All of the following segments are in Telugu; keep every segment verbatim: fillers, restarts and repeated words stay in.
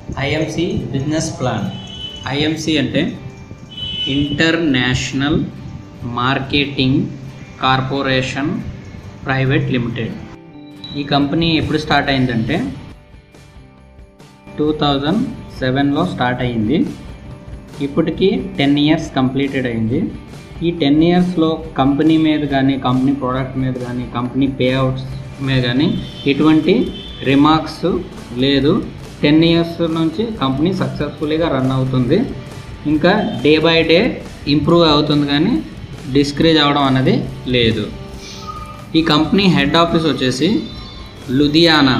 IMC business plan. ఐఎంసి అంటే international marketing corporation private limited. ఈ కంపెనీ ఎప్పుడు స్టార్ట్ అయిందంటే టూ థౌజండ్ సెవెన్లో స్టార్ట్ అయింది. ఇప్పటికీ టెన్ ఇయర్స్ కంప్లీటెడ్ అయింది. ఈ టెన్ ఇయర్స్లో కంపెనీ మీద కానీ, కంపెనీ ప్రోడక్ట్ మీద కానీ, కంపెనీ పేఅవుట్స్ మీద కానీ ఎటువంటి రిమార్క్స్ లేదు. టెన్ ఇయర్స్ నుంచి కంపెనీ సక్సెస్ఫుల్గా రన్ అవుతుంది. ఇంకా డే బై డే ఇంప్రూవ్ అవుతుంది, కానీ డిస్కరేజ్ అవ్వడం అనేది లేదు. ఈ కంపెనీ హెడ్ ఆఫీస్ వచ్చేసి లుధియానా,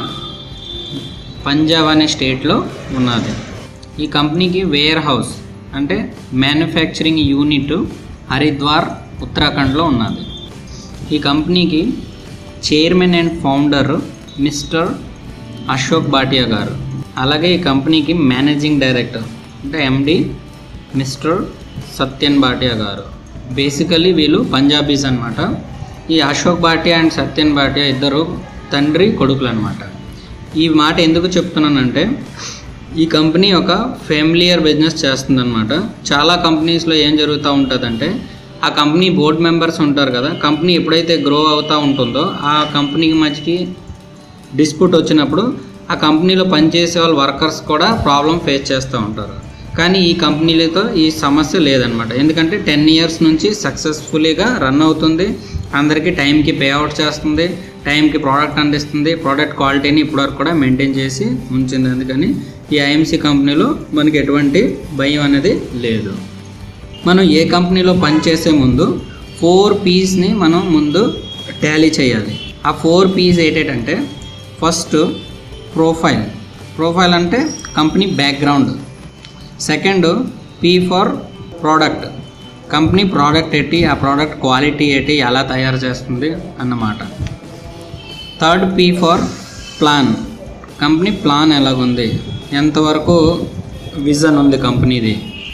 పంజాబ్ అనే స్టేట్లో ఉన్నది. ఈ కంపెనీకి వేర్ హౌస్ అంటే మ్యానుఫ్యాక్చరింగ్ యూనిట్ హరిద్వార్, ఉత్తరాఖండ్లో ఉన్నది. ఈ కంపెనీకి chairman and founder mister Ashok Bhatia గారు. అలాగే ఈ కంపెనీకి మేనేజింగ్ డైరెక్టర్ అంటే ఎండి మిస్టర్ సత్యన్ భాటియా గారు. బేసికలీ వీళ్ళు పంజాబీస్ అనమాట. ఈ అశోక్ భాటియా అండ్ సత్యన్ భాటియా ఇద్దరు తండ్రి కొడుకులు అనమాట. ఈ మాట ఎందుకు చెప్తున్నానంటే ఈ కంపెనీ ఒక ఫ్యామిలియర్ బిజినెస్ చేస్తుందన్నమాట. చాలా కంపెనీస్లో ఏం జరుగుతూ ఉంటుందంటే ఆ కంపెనీ బోర్డ్ మెంబర్స్ ఉంటారు కదా, కంపెనీ ఎప్పుడైతే గ్రో అవుతూ ఉంటుందో ఆ కంపెనీకి మధ్యకి డిస్ప్యూట్ వచ్చినప్పుడు ఆ కంపెనీలో పనిచేసే వాళ్ళ వర్కర్స్ కూడా ప్రాబ్లం ఫేస్ చేస్తూ ఉంటారు. కానీ ఈ కంపెనీలతో ఈ సమస్య లేదనమాట. ఎందుకంటే టెన్ ఇయర్స్ నుంచి సక్సెస్ఫుల్గా రన్ అవుతుంది. అందరికీ టైంకి పే అవుట్ చేస్తుంది, టైంకి ప్రోడక్ట్ అందిస్తుంది, ప్రోడక్ట్ క్వాలిటీని ఇప్పటివరకు కూడా మెయింటైన్ చేసి ఉంచింది. అందుకని ఈ ఐఎంసి కంపెనీలో మనకి ఎటువంటి భయం అనేది లేదు. మనం ఏ కంపెనీలో పనిచేసే ముందు ఫోర్ పీస్ని మనం ముందు టాలీ చేయాలి. ఆ ఫోర్ పీస్ ఏంటంటే ఫస్ట్ ప్రొఫైల్. ప్రొఫైల్ అంటే company background. Second P for product. Company product ఏంటి, ఆ ప్రోడక్ట్ క్వాలిటీ ఏంటి, ఎలా తయారు చేస్తుంది అన్నమాట. Third P for plan. Company plan ఎలాగుంది, ఎంతవరకు విజన్ ఉంది కంపెనీది.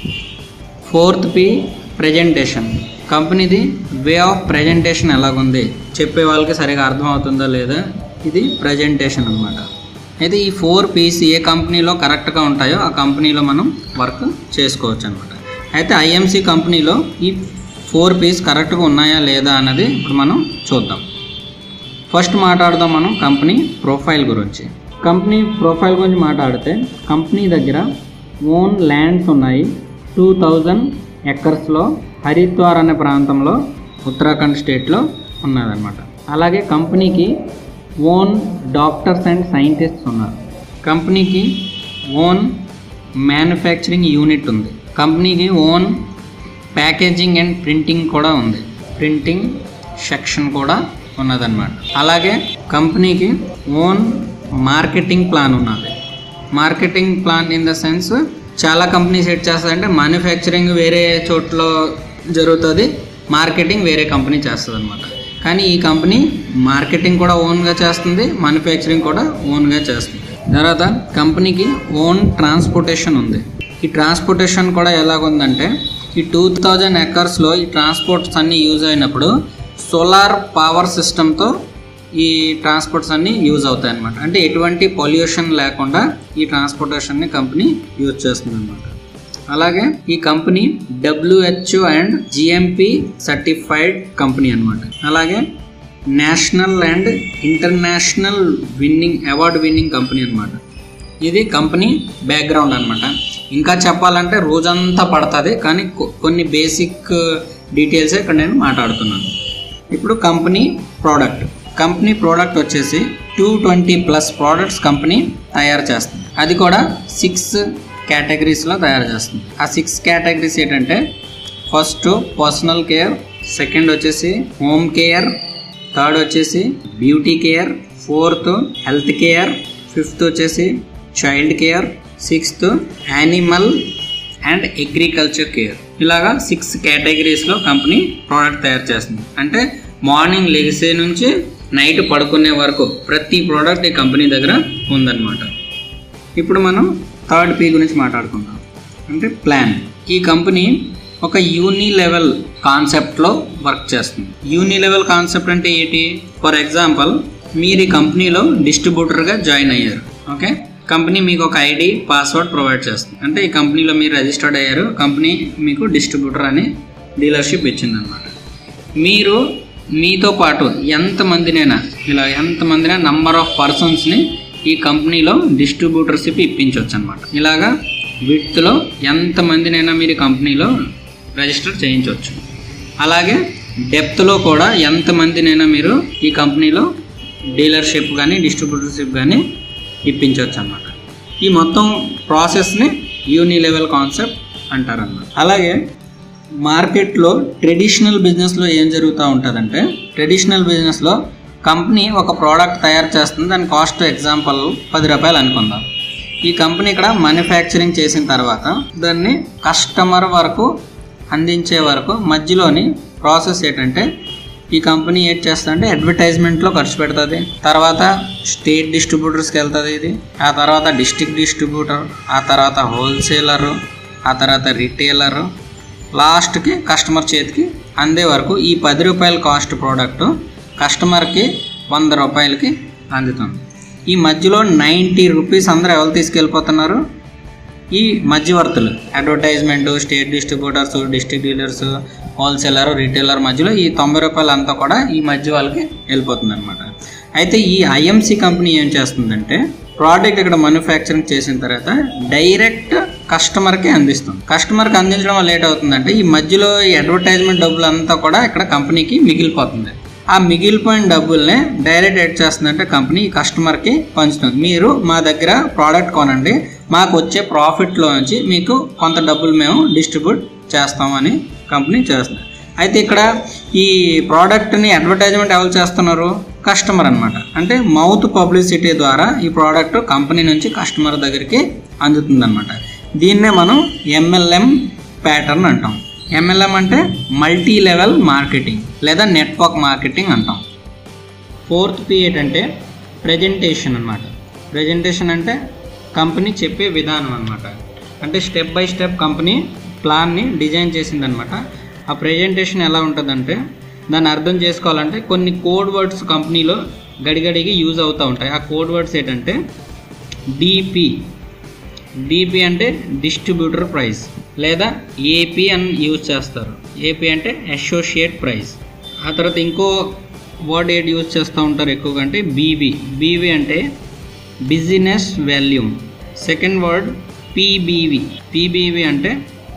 Fourth P presentation. కంపెనీది వే ఆఫ్ ప్రజెంటేషన్ ఎలాగుంది, చెప్పే వాళ్ళకి సరిగా అర్థమవుతుందా లేదా, ఇది ప్రజెంటేషన్ అనమాట. అయితే ఈ ఫోర్ పీస్ ఏ కంపెనీలో కరెక్ట్గా ఉంటాయో ఆ కంపెనీలో మనం వర్క్ చేసుకోవచ్చు అనమాట. అయితే ఐఎంసి కంపెనీలో ఈ ఫోర్ పీస్ కరెక్ట్గా ఉన్నాయా లేదా అన్నది ఇప్పుడు మనం చూద్దాం. ఫస్ట్ మాట్లాడదాం మనం కంపెనీ ప్రొఫైల్ గురించి. కంపెనీ ప్రొఫైల్ గురించి మాట్లాడితే కంపెనీ దగ్గర ఓన్ ల్యాండ్స్ ఉన్నాయి. టూ థౌజండ్ ఎకర్స్లో హరిద్వార్ అనే ప్రాంతంలో ఉత్తరాఖండ్ స్టేట్లో ఉన్నదన్నమాట. అలాగే కంపెనీకి ఓన్ డాక్టర్స్ అండ్ సైంటిస్ట్స్ ఉన్నారు. కంపెనీకి ఓన్ మ్యానుఫ్యాక్చరింగ్ యూనిట్ ఉంది. కంపెనీకి ఓన్ ప్యాకేజింగ్ అండ్ ప్రింటింగ్ కూడా ఉంది. ప్రింటింగ్ సెక్షన్ కూడా ఉన్నదన్నమాట. అలాగే కంపెనీకి ఓన్ మార్కెటింగ్ ప్లాన్ ఉన్నది. Marketing plan in the sense చాలా కంపెనీస్ ఎట్ చేస్తాయంటే మ్యానుఫ్యాక్చరింగ్ వేరే చోట్ల జరుగుతుంది, మార్కెటింగ్ వేరే కంపెనీ చేస్తుంది అనమాట. కానీ ఈ కంపెనీ మార్కెటింగ్ కూడా ఓన్గా చేస్తుంది, మ్యానుఫ్యాక్చరింగ్ కూడా ఓన్గా చేస్తుంది. తర్వాత కంపెనీకి ఓన్ ట్రాన్స్పోర్టేషన్ ఉంది. ఈ ట్రాన్స్పోర్టేషన్ కూడా ఎలాగుందంటే ఈ టూ థౌజండ్ ఎకర్స్లో ఈ ట్రాన్స్పోర్ట్స్ అన్నీ యూజ్ అయినప్పుడు సోలార్ పవర్ సిస్టమ్తో ఈ ట్రాన్స్పోర్ట్స్ అన్నీ యూజ్ అవుతాయి అన్నమాట. అంటే ఎటువంటి పొల్యూషన్ లేకుండా ఈ ట్రాన్స్పోర్టేషన్ని కంపెనీ యూజ్ చేస్తుంది అన్నమాట. అలాగే ఈ company WHO and GMP certified company అనమాట. అలాగే national and international winning award winning company అనమాట. ఇది కంపెనీ బ్యాక్గ్రౌండ్ అనమాట. ఇంకా చెప్పాలంటే రోజంతా పడుతుంది, కానీ కొన్ని బేసిక్ డీటెయిల్సే ఇక్కడ నేను మాట్లాడుతున్నాను. ఇప్పుడు కంపెనీ ప్రోడక్ట్. కంపెనీ ప్రోడక్ట్ వచ్చేసి two twenty plus products company తయారు చేస్తుంది. అది కూడా సిక్స్ కేటగిరీస్లో తయారు చేస్తుంది. ఆ సిక్స్ కేటగిరీస్ ఏంటంటే ఫస్ట్ పర్సనల్ కేర్, సెకండ్ వచ్చేసి హోమ్ కేర్, థర్డ్ వచ్చేసి beauty care, fourth health care, fifth వచ్చేసి child care, sixth animal and agriculture care. ఇలాగా సిక్స్ కేటగిరీస్లో కంపెనీ ప్రోడక్ట్ తయారు చేస్తుంది. అంటే మార్నింగ్ లెగిసే నుంచి నైట్ పడుకునే వరకు ప్రతి ప్రోడక్ట్ ఈ కంపెనీ దగ్గర ఉందన్నమాట. ఇప్పుడు మనం థర్డ్ పీ గురించి మాట్లాడుకుందాం, అంటే ప్లాన్. ఈ కంపెనీ ఒక యూని లెవెల్ కాన్సెప్ట్లో వర్క్ చేస్తుంది. యూని లెవెల్ కాన్సెప్ట్ అంటే ఏంటి? ఫర్ ఎగ్జాంపుల్ మీరు ఈ కంపెనీలో డిస్ట్రిబ్యూటర్గా జాయిన్ అయ్యారు, ఓకే. కంపెనీ మీకు ఒక ఐడి పాస్వర్డ్ ప్రొవైడ్ చేస్తుంది. అంటే ఈ కంపెనీలో మీరు రిజిస్టర్డ్ అయ్యారు, కంపెనీ మీకు డిస్ట్రిబ్యూటర్ అని డీలర్షిప్ ఇచ్చిందనమాట. మీరు మీతో పాటు ఎంతమందినైనా ఇలా ఎంతమందినైనా నంబర్ ఆఫ్ పర్సన్స్ని ఈ కంపెనీలో డిస్ట్రిబ్యూటర్షిప్ ఇప్పించవచ్చు అనమాట. ఇలాగా విత్లో ఎంతమందినైనా మీరు కంపెనీలో రిజిస్టర్ చేయించవచ్చు. అలాగే డెప్త్లో కూడా ఎంతమందినైనా మీరు ఈ కంపెనీలో డీలర్షిప్ కానీ డిస్ట్రిబ్యూటర్షిప్ కానీ ఇప్పించవచ్చు అన్నమాట. ఈ మొత్తం ప్రాసెస్ని యూని లెవెల్ కాన్సెప్ట్ అంటారన్నమాట. అలాగే మార్కెట్లో ట్రెడిషనల్ బిజినెస్లో ఏం జరుగుతూ ఉంటుందంటే, ట్రెడిషనల్ బిజినెస్లో కంపెనీ ఒక ప్రోడక్ట్ తయారు చేస్తుంది, దాని కాస్ట్ ఎగ్జాంపుల్ పది రూపాయలు అనుకుందాం. ఈ కంపెనీ ఇక్కడ మ్యానుఫ్యాక్చరింగ్ చేసిన తర్వాత దాన్ని కస్టమర్ వరకు అందించే వరకు మధ్యలోని ప్రాసెస్ ఏంటంటే, ఈ కంపెనీ ఏం చేస్తుందంటే అడ్వర్టైజ్మెంట్లో ఖర్చు పెడుతుంది, తర్వాత స్టేట్ డిస్ట్రిబ్యూటర్స్కి వెళ్తుంది ఇది, ఆ తర్వాత డిస్ట్రిక్ట్ డిస్ట్రిబ్యూటర్, ఆ తర్వాత హోల్సేలరు, ఆ తర్వాత రిటైలరు, లాస్ట్కి కస్టమర్ చేతికి అందే వరకు ఈ పది రూపాయల కాస్ట్ ప్రోడక్ట్ కస్టమర్కి వంద రూపాయలకి అందుతుంది. ఈ మధ్యలో నైంటీ రూపీస్ అందరూ ఎవరు తీసుకెళ్ళిపోతున్నారు? ఈ మధ్యవర్తులు, advertisement, state distributors, district dealers, wholesaler, retailer మధ్యలో ఈ తొంభై రూపాయలు అంతా కూడా ఈ మధ్య వాళ్ళకి వెళ్ళిపోతుంది అనమాట. అయితే ఈ ఐఎంసి కంపెనీ ఏం చేస్తుందంటే, ప్రోడక్ట్ ఇక్కడ మ్యానుఫ్యాక్చరింగ్ చేసిన తర్వాత డైరెక్ట్ కస్టమర్కి అందిస్తుంది. కస్టమర్కి అందించడం వల్ల లేట్ అవుతుందంటే ఈ మధ్యలో ఈ అడ్వర్టైజ్మెంట్ డబ్బులు అంతా కూడా ఇక్కడ కంపెనీకి మిగిలిపోతుంది. ఆ మిగిలిపోయిన డబ్బుల్ని డైరెక్ట్ ఎడ్ చేస్తుందంటే కంపెనీ కస్టమర్కి పంచుతుంది. మీరు మా దగ్గర ప్రోడక్ట్ కొనండి, మాకు వచ్చే ప్రాఫిట్లో నుంచి మీకు కొంత డబ్బులు మేము డిస్ట్రిబ్యూట్ చేస్తామని కంపెనీ చేస్తుంది. అయితే ఇక్కడ ఈ ప్రోడక్ట్ని అడ్వర్టైజ్మెంట్ ఎవరు చేస్తున్నారు? కస్టమర్ అనమాట. అంటే మౌత్ పబ్లిసిటీ ద్వారా ఈ ప్రోడక్ట్ కంపెనీ నుంచి కస్టమర్ దగ్గరికి అందుతుందన్నమాట. దీన్నే మనం ఎంఎల్ఎం ప్యాటర్న్ అంటాం. ఎంఎల్ఎం అంటే మల్టీ లెవెల్ మార్కెటింగ్ లేదా నెట్వర్క్ మార్కెటింగ్ అంటాం. ఫోర్త్ పి ఏంటంటే ప్రెజెంటేషన్ అనమాట. ప్రెజెంటేషన్ అంటే కంపెనీ చెప్పే విధానం అనమాట. అంటే స్టెప్ బై స్టెప్ కంపెనీ ప్లాన్ని డిజైన్ చేసిందనమాట. ఆ ప్రెజెంటేషన్ ఎలా ఉంటుందంటే, దాన్ని అర్థం చేసుకోవాలంటే కొన్ని కోడ్ వర్డ్స్ కంపెనీలో గడిగడికి యూజ్ అవుతూ ఉంటాయి. ఆ కోడ్ వర్డ్స్ ఏంటంటే డిపి, డిపి అంటే డిస్ట్రిబ్యూటర్ ప్రైస్, లేదా ఏపీ అని యూజ్ చేస్తారు. ఏపీ అంటే అసోసియేట్ ప్రైస్. ఆ తర్వాత ఇంకో వర్డ్ ఏది యూజ్ చేస్తూ ఉంటారు ఎక్కువగా అంటే బీవీ. బీవీ అంటే business volume. Second word PBV. PBV అంటే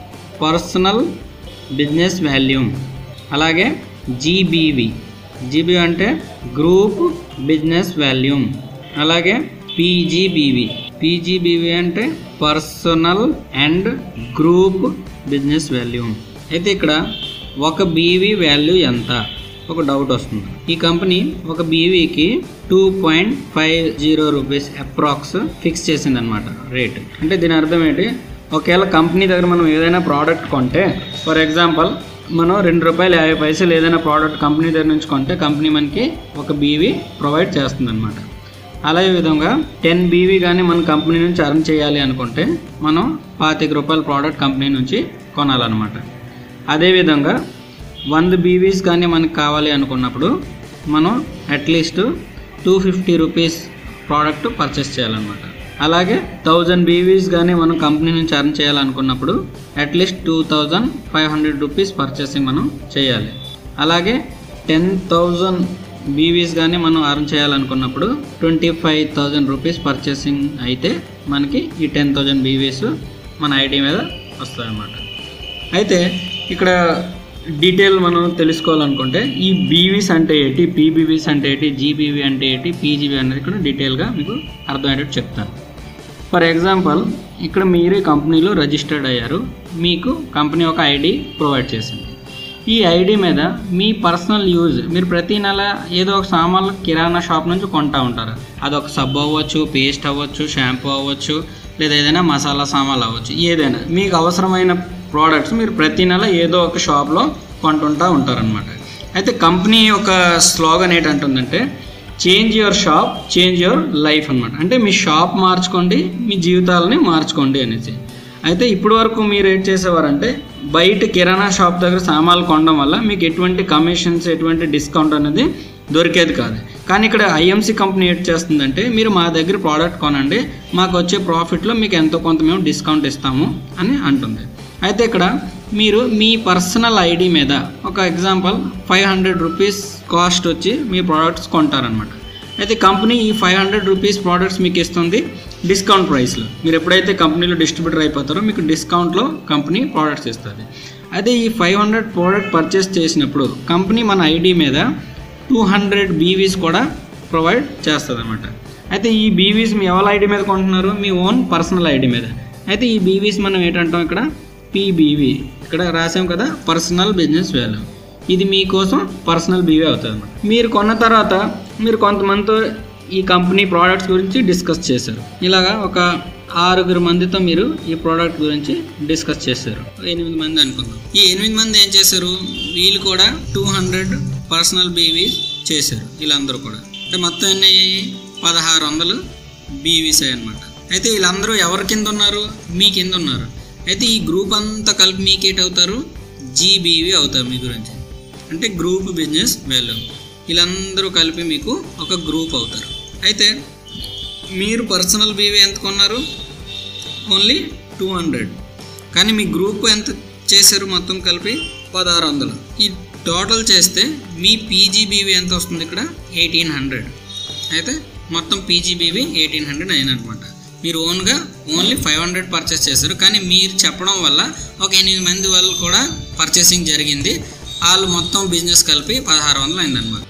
పర్సనల్ బిజినెస్ వాల్యూమ్. అలాగే జీబీవీ. జీబీవీ అంటే గ్రూప్ బిజినెస్ వాల్యూమ్. అలాగే పీజీబీవీ. పీజీబీవీ అంటే personal and group business volume. అయితే ఇక్కడ ఒక బీవీ వాల్యూ ఎంత? ఒక డౌట్ వస్తుంది. ఈ కంపెనీ ఒక బీవీకి two point five zero rupees approx fix చేసింది అనమాట రేట్. అంటే దీని అర్థం ఏంటి? ఒకవేళ కంపెనీ దగ్గర మనం ఏదైనా ప్రోడక్ట్ కొంటే, ఫర్ ఎగ్జాంపుల్ మనం రెండు రూపాయలు యాభై పైసలు ఏదైనా ప్రోడక్ట్ కంపెనీ దగ్గర నుంచి కొంటే కంపెనీ మనకి ఒక బీవీ ప్రొవైడ్ చేస్తుంది అనమాట. అలాగే విధంగా టెన్ బీవీ కానీ మన కంపెనీ నుంచి అర్న్ చేయాలి అనుకుంటే మనం పాతిక రూపాయల ప్రోడక్ట్ కంపెనీ నుంచి కొనాలన్నమాట. అదేవిధంగా వంద బీవీస్ కానీ మనకు కావాలి అనుకున్నప్పుడు మనం at least two fifty rupees product purchase చేయాలన్నమాట. అలాగే థౌజండ్ బీవీస్ కానీ మనం కంపెనీ నుంచి అర్న్ చేయాలనుకున్నప్పుడు at least two thousand five hundred rupees purchasing మనం చేయాలి. అలాగే టెన్ థౌజండ్ బీవీస్ కానీ మనం అర్న్ చేయాలనుకున్నప్పుడు twenty five thousand rupees purchasing అయితే మనకి ఈ టెన్ థౌజండ్ బీవీస్ మన ఐడి మీద వస్తాయి అన్నమాట. అయితే ఇక్కడ డీటెయిల్ మనం తెలుసుకోవాలనుకుంటే ఈ బీవీస్ అంటే ఏంటి, పీబీవీస్ అంటే ఏంటి, జీబీవీ అంటే ఏంటి, పీజీవీ అనేది కూడా డీటెయిల్గా మీకు అర్థమయ్యేటట్టు చెప్తాను. ఫర్ ఎగ్జాంపుల్ ఇక్కడ మీరు కంపెనీలో రిజిస్టర్డ్ అయ్యారు, మీకు కంపెనీ ఒక ఐడి ప్రొవైడ్ చేసింది. ఈ ఐడి మీద మీ పర్సనల్ యూజ్, మీరు ప్రతి నెల ఏదో ఒక సామాన్లు కిరాణా షాప్ నుంచి కొంటూ ఉంటారు. అదొక సబ్బు అవ్వచ్చు, పేస్ట్ అవ్వచ్చు, షాంపూ అవ్వచ్చు, లేదా ఏదైనా మసాలా సామాన్లు అవ్వచ్చు. ఏదైనా మీకు అవసరమైన ప్రోడక్ట్స్ మీరు ప్రతి నెల ఏదో ఒక షాప్లో కొంటుంటూ ఉంటారనమాట. అయితే కంపెనీ ఒక స్లోగన్ ఏంటంటుందంటే change your shop, change your life అనమాట. అంటే మీ షాప్ మార్చుకోండి, మీ జీవితాలని మార్చుకోండి అనేసి. అయితే ఇప్పటి వరకు మీరు ఏం చేసేవారంటే బయట కిరాణా షాప్ దగ్గర సామాన్లు కొనడం వల్ల మీకు ఎటువంటి కమిషన్స్, ఎటువంటి డిస్కౌంట్ అనేది దొరికేది కాదు. కానీ ఇక్కడ ఐఎంసీ కంపెనీ ఏం చేస్తుందంటే మీరు మా దగ్గర ప్రోడక్ట్ కొనండి, మాకు వచ్చే ప్రాఫిట్లో మీకు ఎంతో కొంత మేము డిస్కౌంట్ ఇస్తాము అని అంటుంది. అయితే ఇక్కడ మీరు మీ పర్సనల్ ఐడి మీద ఒక example five hundred rupees cost వచ్చి మీ ప్రోడక్ట్స్ కొంటారనమాట. అయితే కంపెనీ ఈ ఫైవ్ హండ్రెడ్ రూపీస్ ప్రోడక్ట్స్ మీకు ఇస్తుంది డిస్కౌంట్ ప్రైస్లో. మీరు ఎప్పుడైతే కంపెనీలో డిస్ట్రిబ్యూటర్ అయిపోతారో మీకు డిస్కౌంట్లో కంపెనీ ప్రోడక్ట్స్ ఇస్తుంది. అయితే ఈ ఫైవ్ హండ్రెడ్ ప్రోడక్ట్ పర్చేస్ చేసినప్పుడు కంపెనీ మన ఐడి మీద టూ హండ్రెడ్ బీవీస్ కూడా ప్రొవైడ్ చేస్తుంది అనమాట. అయితే ఈ బీవీస్ మీ ఎవరి ఐడి మీద కొంటున్నారు? మీ ఓన్ పర్సనల్ ఐడి మీద. అయితే ఈ బీవీస్ మనం ఏంటంటాం ఇక్కడ పీబీవీ, ఇక్కడ రాసాం కదా పర్సనల్ బిజినెస్ వాల్యూ. ఇది మీకోసం పర్సనల్ బీవీ అవుతుంది అనమాట. మీరు కొన్న తర్వాత మీరు కొంతమందితో ఈ కంపెనీ ప్రోడక్ట్స్ గురించి డిస్కస్ చేశారు. ఇలాగా ఒక ఆరుగురు మందితో మీరు ఈ ప్రోడక్ట్ గురించి డిస్కస్ చేశారు. ఎనిమిది మంది అనుకుందాం. ఈ ఎనిమిది మంది ఏం చేశారు? వీళ్ళు కూడా టూ హండ్రెడ్ పర్సనల్ బీవీస్ చేశారు. వీళ్ళందరూ కూడా అంటే మొత్తం ఎన్ని అయ్యాయి? పదహారు వందలు బీవీస్ అయ్యాయి అనమాట. అయితే వీళ్ళందరూ ఎవరి కింద ఉన్నారు? మీ కింద ఉన్నారు. అయితే ఈ గ్రూప్ అంతా కలిపి మీకు ఏంటవుతారు? జీబీవీ అవుతారు మీ గురించి, అంటే గ్రూప్ బిజినెస్ వాల్యూ. వీళ్ళందరూ కలిపి మీకు ఒక గ్రూప్ అవుతారు. అయితే మీరు పర్సనల్ బీవీ ఎంత కొన్నారు? Only two hundred. కానీ మీ గ్రూప్ ఎంత చేశారు? మొత్తం కలిపి పదహారు వందలు. ఈ టోటల్ చేస్తే మీ పీజీబీవీ ఎంత వస్తుంది? ఇక్కడ ఎయిటీన్ హండ్రెడ్. అయితే మొత్తం పీజీబీవీ ఎయిటీన్ హండ్రెడ్ అయినమాట. మీరు ఓన్గా ఓన్లీ ఫైవ్ హండ్రెడ్ పర్చేస్ చేశారు. కానీ మీరు చెప్పడం వల్ల ఒక ఎనిమిది మంది వాళ్ళు కూడా పర్చేసింగ్ జరిగింది. వాళ్ళు మొత్తం బిజినెస్ కలిపి పదహారు వందలు అయిందనమాట.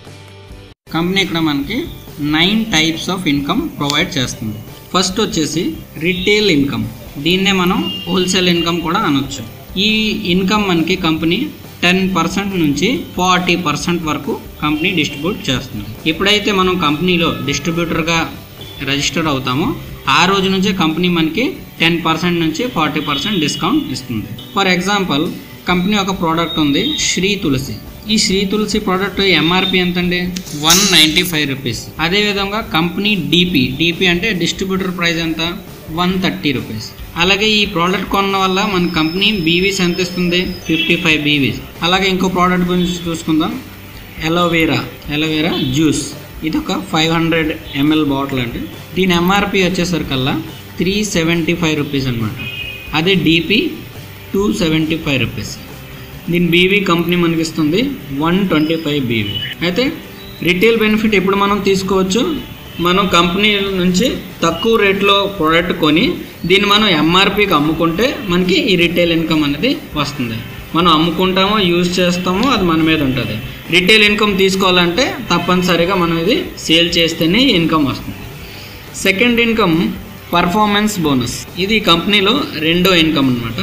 కంపెనీ ఇక్కడ మనకి nine types of income provide చేస్తుంది. ఫస్ట్ వచ్చేసి రిటైల్ ఇన్కమ్. దీన్నే మనం హోల్సేల్ ఇన్కమ్ కూడా అనొచ్చు. ఈ ఇన్కమ్ మనకి కంపెనీ టెన్ పర్సెంట్ నుంచి ఫార్టీ పర్సెంట్ వరకు కంపెనీ డిస్ట్రిబ్యూట్ చేస్తుంది. ఎప్పుడైతే మనం కంపెనీలో డిస్ట్రిబ్యూటర్గా రిజిస్టర్ అవుతామో ఆ రోజు నుంచే కంపెనీ మనకి టెన్ పర్సెంట్ నుంచి ఫార్టీ పర్సెంట్ డిస్కౌంట్ ఇస్తుంది. ఫర్ ఎగ్జాంపుల్ కంపెనీ ఒక ప్రోడక్ట్ ఉంది శ్రీ తులసి. ఈ శ్రీ తులసి ప్రోడక్ట్ ఎంఆర్పి ఎంత అండి? One ninety five rupees. అదేవిధంగా కంపెనీ డిపి డిపి అంటే డిస్ట్రిబ్యూటర్ ప్రైస్ ఎంత? One thirty rupees. అలాగే ఈ ప్రోడక్ట్ కొన్న వల్ల మన కంపెనీ బీవీస్ ఎంత ఇస్తుంది? Fifty five BVs. అలాగే ఇంకో ప్రోడక్ట్ గురించి చూసుకుందాం, ఎలోవేరా ఎలోవేరా జ్యూస్. ఇది ఒక ఫైవ్ హండ్రెడ్ ఎంఎల్ బాటిల్ అండి. దీని ఎంఆర్పి వచ్చేసరికల్లా త్రీ సెవెంటీ ఫైవ్ రూపీస్ అనమాట. అదే DP two seventy five rupees. దీని బీవీ కంపెనీ మనకి ఇస్తుంది వన్ ట్వంటీ ఫైవ్ బీవీ. అయితే రిటైల్ బెనిఫిట్ ఎప్పుడు మనం తీసుకోవచ్చు? మనం కంపెనీ నుంచి తక్కువ రేట్లో ప్రోడక్ట్ కొని దీన్ని మనం ఎంఆర్పికి అమ్ముకుంటే మనకి ఈ రిటైల్ ఇన్కమ్ అనేది వస్తుంది. మనం అమ్ముకుంటామో యూజ్ చేస్తామో అది మన మీద ఉంటుంది. రిటైల్ ఇన్కమ్ తీసుకోవాలంటే తప్పనిసరిగా మనం ఇది సేల్ చేస్తేనే ఇన్కమ్ వస్తుంది. Second income performance bonus. ఇది కంపెనీలో రెండో ఇన్కమ్ అనమాట.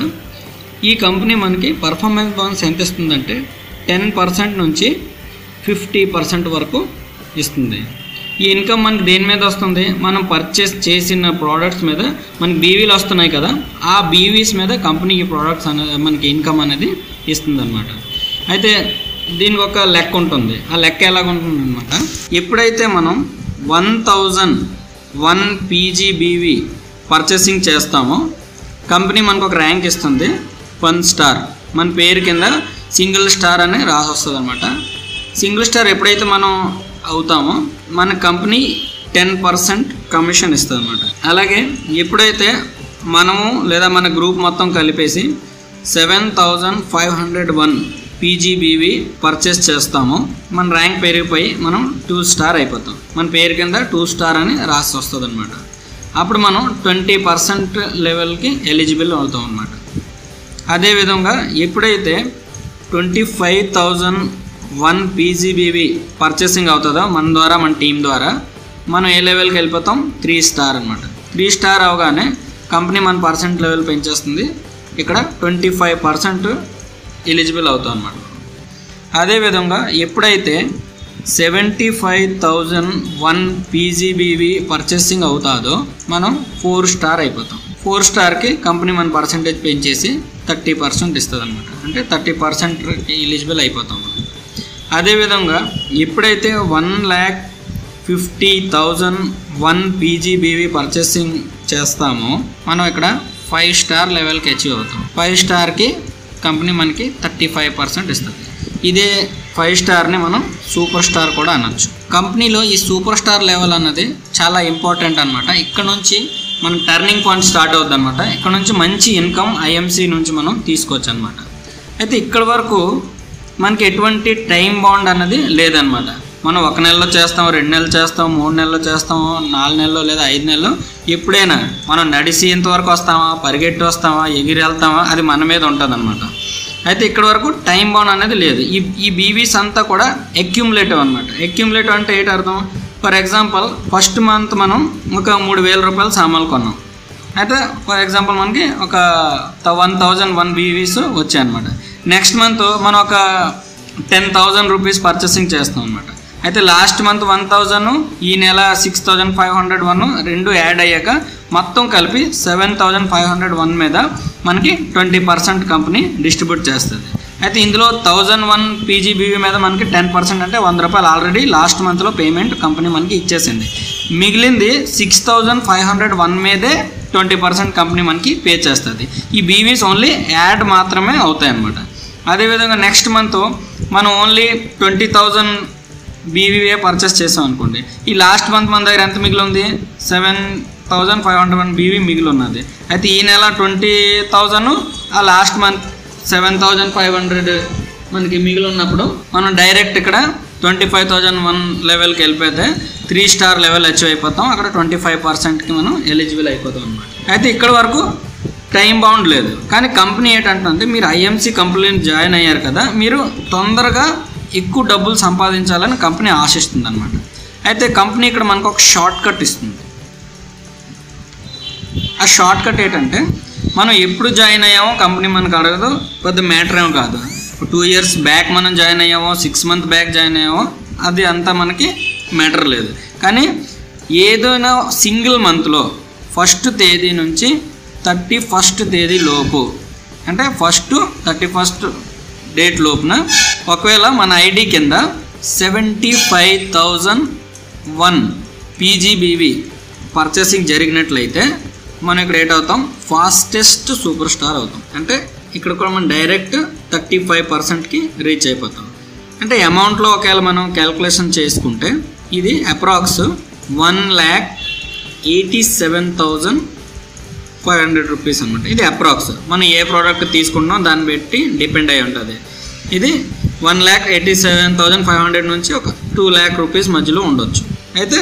ఈ కంపెనీ మనకి పర్ఫార్మెన్స్ బోనస్ ఎంత ఇస్తుందంటే టెన్ పర్సెంట్ నుంచి ఫిఫ్టీ పర్సెంట్ వరకు ఇస్తుంది. ఈ ఇన్కమ్ మనకి దేని మీద వస్తుంది? మనం పర్చేస్ చేసిన ప్రోడక్ట్స్ మీద మనకి బీవీలు వస్తున్నాయి కదా, ఆ బీవీస్ మీద కంపెనీ ఈ ప్రోడక్ట్స్ అనేది మనకి ఇన్కమ్ అనేది ఇస్తుంది అనమాట. అయితే దీనికి ఒక లెక్క ఉంటుంది. ఆ లెక్క ఎలాగ ఉంటుంది అనమాట, ఎప్పుడైతే మనం one thousand one PGBV purchasing చేస్తామో కంపెనీ మనకు ఒక ర్యాంక్ ఇస్తుంది, వన్ స్టార్. మన పేరు కింద సింగిల్ స్టార్ అని రాసి వస్తుంది అనమాట. సింగిల్ స్టార్ ఎప్పుడైతే మనం అవుతామో మన కంపెనీ టెన్ పర్సెంట్ కమిషన్ ఇస్తుంది అనమాట. అలాగే ఎప్పుడైతే మనము లేదా మన గ్రూప్ మొత్తం కలిపేసి seven thousand five hundred one PGBV purchase చేస్తామో మన ర్యాంక్ పెరిగిపోయి మనం టూ స్టార్ అయిపోతాం. మన పేరు కింద టూ స్టార్ అని రాసి వస్తుంది అనమాట. అప్పుడు మనం ట్వంటీ పర్సెంట్ లెవెల్కి ఎలిజిబుల్ అవుతాం అనమాట. అదేవిధంగా ఎప్పుడైతే twenty five thousand one PGBV purchasing అవుతుందో మన ద్వారా మన టీం ద్వారా మనం ఏ లెవెల్కి వెళ్ళిపోతాం? త్రీ స్టార్ అనమాట. త్రీ స్టార్ అవగానే కంపెనీ మన పర్సెంట్ లెవెల్ పెంచేస్తుంది. ఇక్కడ ట్వంటీ ఫైవ్ పర్సెంట్ ఎలిజిబుల్ అవుతాం అనమాట. అదేవిధంగా ఎప్పుడైతే seventy five thousand one PGBV purchasing అవుతుందో మనం ఫోర్ స్టార్ అయిపోతాం. ఫోర్ స్టార్కి కంపెనీ మన పర్సెంటేజ్ పెంచేసి థర్టీ పర్సెంట్ ఇస్తుంది అనమాట. అంటే థర్టీ పర్సెంట్కి ఎలిజిబుల్ అయిపోతాం మనం. అదేవిధంగా ఎప్పుడైతే one lakh fifty thousand one PGBV purchasing చేస్తామో మనం ఇక్కడ ఫైవ్ స్టార్ లెవెల్కి అచీవ్ అవుతాం. ఫైవ్ స్టార్కి కంపెనీ మనకి థర్టీ ఫైవ్ పర్సెంట్ ఇస్తుంది. ఇదే ఫైవ్ స్టార్ని మనం సూపర్ స్టార్ కూడా అనొచ్చు. కంపెనీలో ఈ సూపర్ స్టార్ లెవెల్ అన్నది చాలా ఇంపార్టెంట్ అనమాట. ఇక్కడ నుంచి మనం టర్నింగ్ పాయింట్ స్టార్ట్ అవుద్ది అనమాట. ఇక్కడ నుంచి మంచి ఇన్కమ్ ఐఎంసీ నుంచి మనం తీసుకోవచ్చు అనమాట. అయితే ఇక్కడ వరకు మనకి ఎటువంటి టైం బాండ్ అన్నది లేదనమాట. మనం ఒక నెలలో చేస్తాం, రెండు నెలలు చేస్తాం, మూడు నెలలు చేస్తాం, నాలుగు నెలలు లేదా ఐదు నెలలు, ఎప్పుడైనా మనం నడిచి ఇంతవరకు వస్తామా, పరిగెట్టి వస్తామా, ఎగిరి వెళ్తామా, అది మన మీద ఉంటుంది అనమాట. అయితే ఇక్కడ వరకు టైం బాండ్ అనేది లేదు. ఈ ఈ బీవీస్ అంతా కూడా అక్యుములేటివ్ అనమాట. అక్యుములేటివ్ అంటే ఏంటి అర్థం? ఫర్ ఎగ్జాంపుల్ ఫస్ట్ మంత్ మనం ఒక మూడు వేల రూపాయలు సామాన్లు కొన్నాం. అయితే ఫర్ ఎగ్జాంపుల్ మనకి ఒక వన్ థౌజండ్ వన్ బీవీస్ వచ్చాయి అనమాట. నెక్స్ట్ మంత్ మనం ఒక టెన్ థౌజండ్ రూపీస్ పర్చేసింగ్ చేస్తాం అనమాట. అయితే లాస్ట్ మంత్ వన్ థౌజండ్, ఈ నెల six thousand five hundred one రెండు యాడ్ అయ్యాక మొత్తం కలిపి seven thousand five hundred one మీద మనకి ట్వంటీ పర్సెంట్ కంపెనీ డిస్ట్రిబ్యూట్ చేస్తుంది. అయితే ఇందులో థౌజండ్ వన్ పీజీబీవీ మీద మనకి టెన్ పర్సెంట్ అంటే వంద రూపాయలు ఆల్రెడీ లాస్ట్ మంత్లో పేమెంట్ కంపెనీ మనకి ఇచ్చేసింది. మిగిలింది six thousand five hundred one మీదే ట్వంటీ పర్సెంట్ కంపెనీ మనకి పే చేస్తుంది. ఈ బీవీస్ ఓన్లీ యాడ్ మాత్రమే అవుతాయి అన్నమాట. అదేవిధంగా నెక్స్ట్ మంత్ మనం ఓన్లీ ట్వంటీ థౌజండ్ బీవీవే పర్చేస్ చేసాం అనుకోండి. ఈ లాస్ట్ మంత్ మన దగ్గర ఎంత మిగిలి ఉంది? Seven thousand five hundred one BV మిగిలి ఉన్నది. అయితే ఈ నెల ట్వంటీ థౌజండ్, ఆ last month seven thousand five hundred మనకి మిగిలి ఉన్నప్పుడు మనం డైరెక్ట్ ఇక్కడ ట్వంటీ ఫైవ్ థౌజండ్ వన్ లెవెల్కి వెళ్ళిపోతే త్రీ స్టార్ లెవెల్ అచీవ్ అయిపోతాం. అక్కడ ట్వంటీ ఫైవ్ పర్సెంట్కి మనం ఎలిజిబుల్ అయిపోతాం అనమాట. అయితే ఇక్కడ వరకు టైం బౌండ్ లేదు. కానీ కంపెనీ ఏంటంటే మీరు ఐఎంసీ కంపెనీని జాయిన్ అయ్యారు కదా, మీరు తొందరగా ఎక్కువ డబ్బులు సంపాదించాలని కంపెనీ ఆశిస్తుంది అనమాట. అయితే కంపెనీ ఇక్కడ మనకు ఒక షార్ట్ కట్ ఇస్తుంది. ఆ షార్ట్ కట్ ఏంటంటే మనం ఎప్పుడు జాయిన్ అయ్యామో కంపెనీ మనకు అడగదు, పెద్ద మ్యాటర్ ఏమో కాదు. టూ ఇయర్స్ బ్యాక్ మనం జాయిన్ అయ్యామో, సిక్స్ మంత్ బ్యాక్ జాయిన్ అయ్యామో, అది అంతా మనకి మ్యాటర్ లేదు. కానీ ఏదైనా సింగిల్ మంత్లో ఫస్ట్ తేదీ నుంచి థర్టీ ఫస్ట్ తేదీ లోపు, అంటే ఫస్ట్ థర్టీ ఫస్ట్ డేట్ లోపున ఒకవేళ మన ఐడి కింద seventy five thousand one PGBV purchasing జరిగినట్లయితే మనం ఇక్కడ ఏట్ అవుతాం, ఫాస్టెస్ట్ సూపర్ స్టార్ అవుతాం. అంటే ఇక్కడ కూడా మనం డైరెక్ట్ థర్టీ ఫైవ్ పర్సెంట్కి రీచ్ అయిపోతాం. అంటే అమౌంట్లో ఒకవేళ మనం క్యాల్కులేషన్ చేసుకుంటే ఇది approx one lakh eighty seven thousand five hundred rupees అనమాట. ఇది అప్రాక్స్. మనం ఏ ప్రోడక్ట్ తీసుకుంటున్నాం దాన్ని బట్టి డిపెండ్ అయి ఉంటుంది. ఇది one lakh eighty seven thousand five hundred నుంచి ఒక టూ ల్యాక్ రూపీస్ మధ్యలో ఉండొచ్చు. అయితే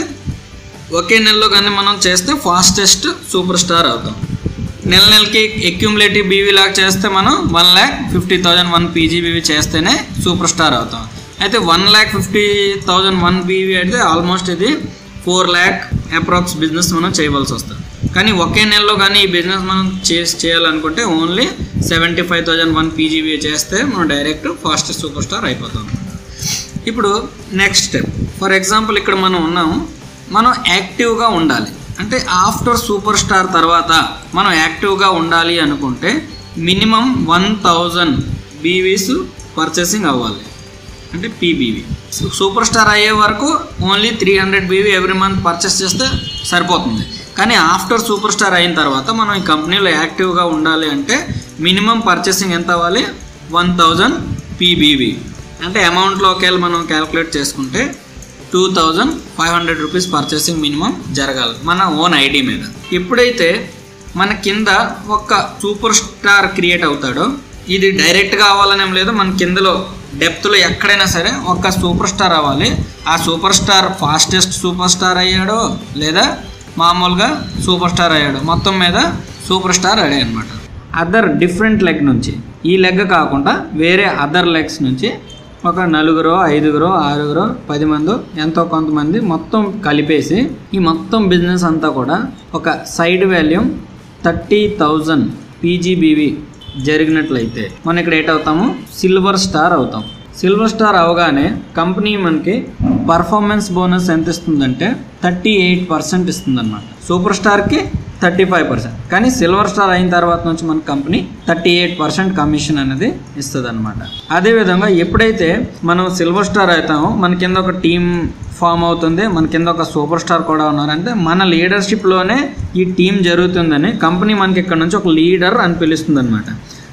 ఒకే నెలలో కానీ మనం చేస్తే ఫాస్టెస్ట్ సూపర్ స్టార్ అవుతాం. నెల నెలకి అక్యుములేటివ్ బీవీ లాగా చేస్తే మనం one lakh fifty thousand one PGBV చేస్తేనే సూపర్ స్టార్ అవుతాం. అయితే one lakh fifty thousand one BV అయితే ఆల్మోస్ట్ ఇది ఫోర్ ల్యాక్ అప్రాక్స్ బిజినెస్ మనం చేయవలసి వస్తుంది. కానీ ఒకే నెలలో కానీ ఈ బిజినెస్ మనం చేసి చేయాలనుకుంటే only seventy five thousand one PGB చేస్తే మనం డైరెక్ట్ ఫాస్టెస్ట్ సూపర్ స్టార్ అయిపోతాం. ఇప్పుడు నెక్స్ట్ స్టెప్, ఫర్ ఎగ్జాంపుల్ ఇక్కడ మనం ఉన్నాము, మనం యాక్టివ్గా ఉండాలి. అంటే ఆఫ్టర్ సూపర్ స్టార్ తర్వాత మనం యాక్టివ్గా ఉండాలి అనుకుంటే minimum one thousand BVs purchasing అవ్వాలి, అంటే పీబీవీ. సూపర్ స్టార్ అయ్యే వరకు only three hundred BV every month purchase చేస్తే సరిపోతుంది. కానీ ఆఫ్టర్ సూపర్ స్టార్ అయిన తర్వాత మనం ఈ కంపెనీలో యాక్టివ్గా ఉండాలి అంటే మినిమం పర్చేసింగ్ ఎంత అవ్వాలి? One thousand PBV. అంటే అమౌంట్లో ఒకవేళ మనం క్యాల్కులేట్ చేసుకుంటే two thousand five hundred rupees purchasing minimum జరగాలి మన ఓన్ ఐడి మీద. ఎప్పుడైతే మన కింద ఒక సూపర్ స్టార్ క్రియేట్ అవుతాడో, ఇది డైరెక్ట్గా అవ్వాలనేం లేదు, మన కిందలో డెప్త్లో ఎక్కడైనా సరే ఒక సూపర్ స్టార్ అవ్వాలి. ఆ super star fastest super star అయ్యాడో లేదా మామూలుగా సూపర్ స్టార్ అయ్యాడు, మొత్తం మీద సూపర్ స్టార్ అయ్యాడు అనమాట. అదర్ డిఫరెంట్ లెగ్ నుంచి, ఈ లెగ్ కాకుండా వేరే అదర్ లెగ్స్ నుంచి ఒక నలుగురో ఐదుగురో ఆరుగురో పది మందో ఎంతో కొంతమంది మొత్తం కలిపేసి ఈ మొత్తం బిజినెస్ అంతా కూడా ఒక side value thirty thousand PGBV జరిగినట్లయితే మనం ఇక్కడ ఏట్ అవుతాము, సిల్వర్ స్టార్ అవుతాం. సిల్వర్ స్టార్ అవగానే కంపెనీ మనకి పర్ఫార్మెన్స్ బోనస్ ఎంత ఇస్తుందంటే థర్టీ ఎయిట్ పర్సెంట్ ఇస్తుంది అనమాట. సూపర్ స్టార్కి థర్టీ ఫైవ్ పర్సెంట్ కానీ సిల్వర్ స్టార్ అయిన తర్వాత నుంచి మన company thirty eight percent commission అనేది ఇస్తుంది అనమాట. అదేవిధంగా ఎప్పుడైతే మనం సిల్వర్ స్టార్ అవుతామో మన కింద ఒక టీం ఫామ్ అవుతుంది, మన కింద ఒక సూపర్ స్టార్ కూడా ఉన్నారంటే మన లీడర్షిప్లోనే ఈ టీం జరుగుతుందని కంపెనీ మనకి ఇక్కడ నుంచి ఒక లీడర్ అని పిలుస్తుంది అనమాట.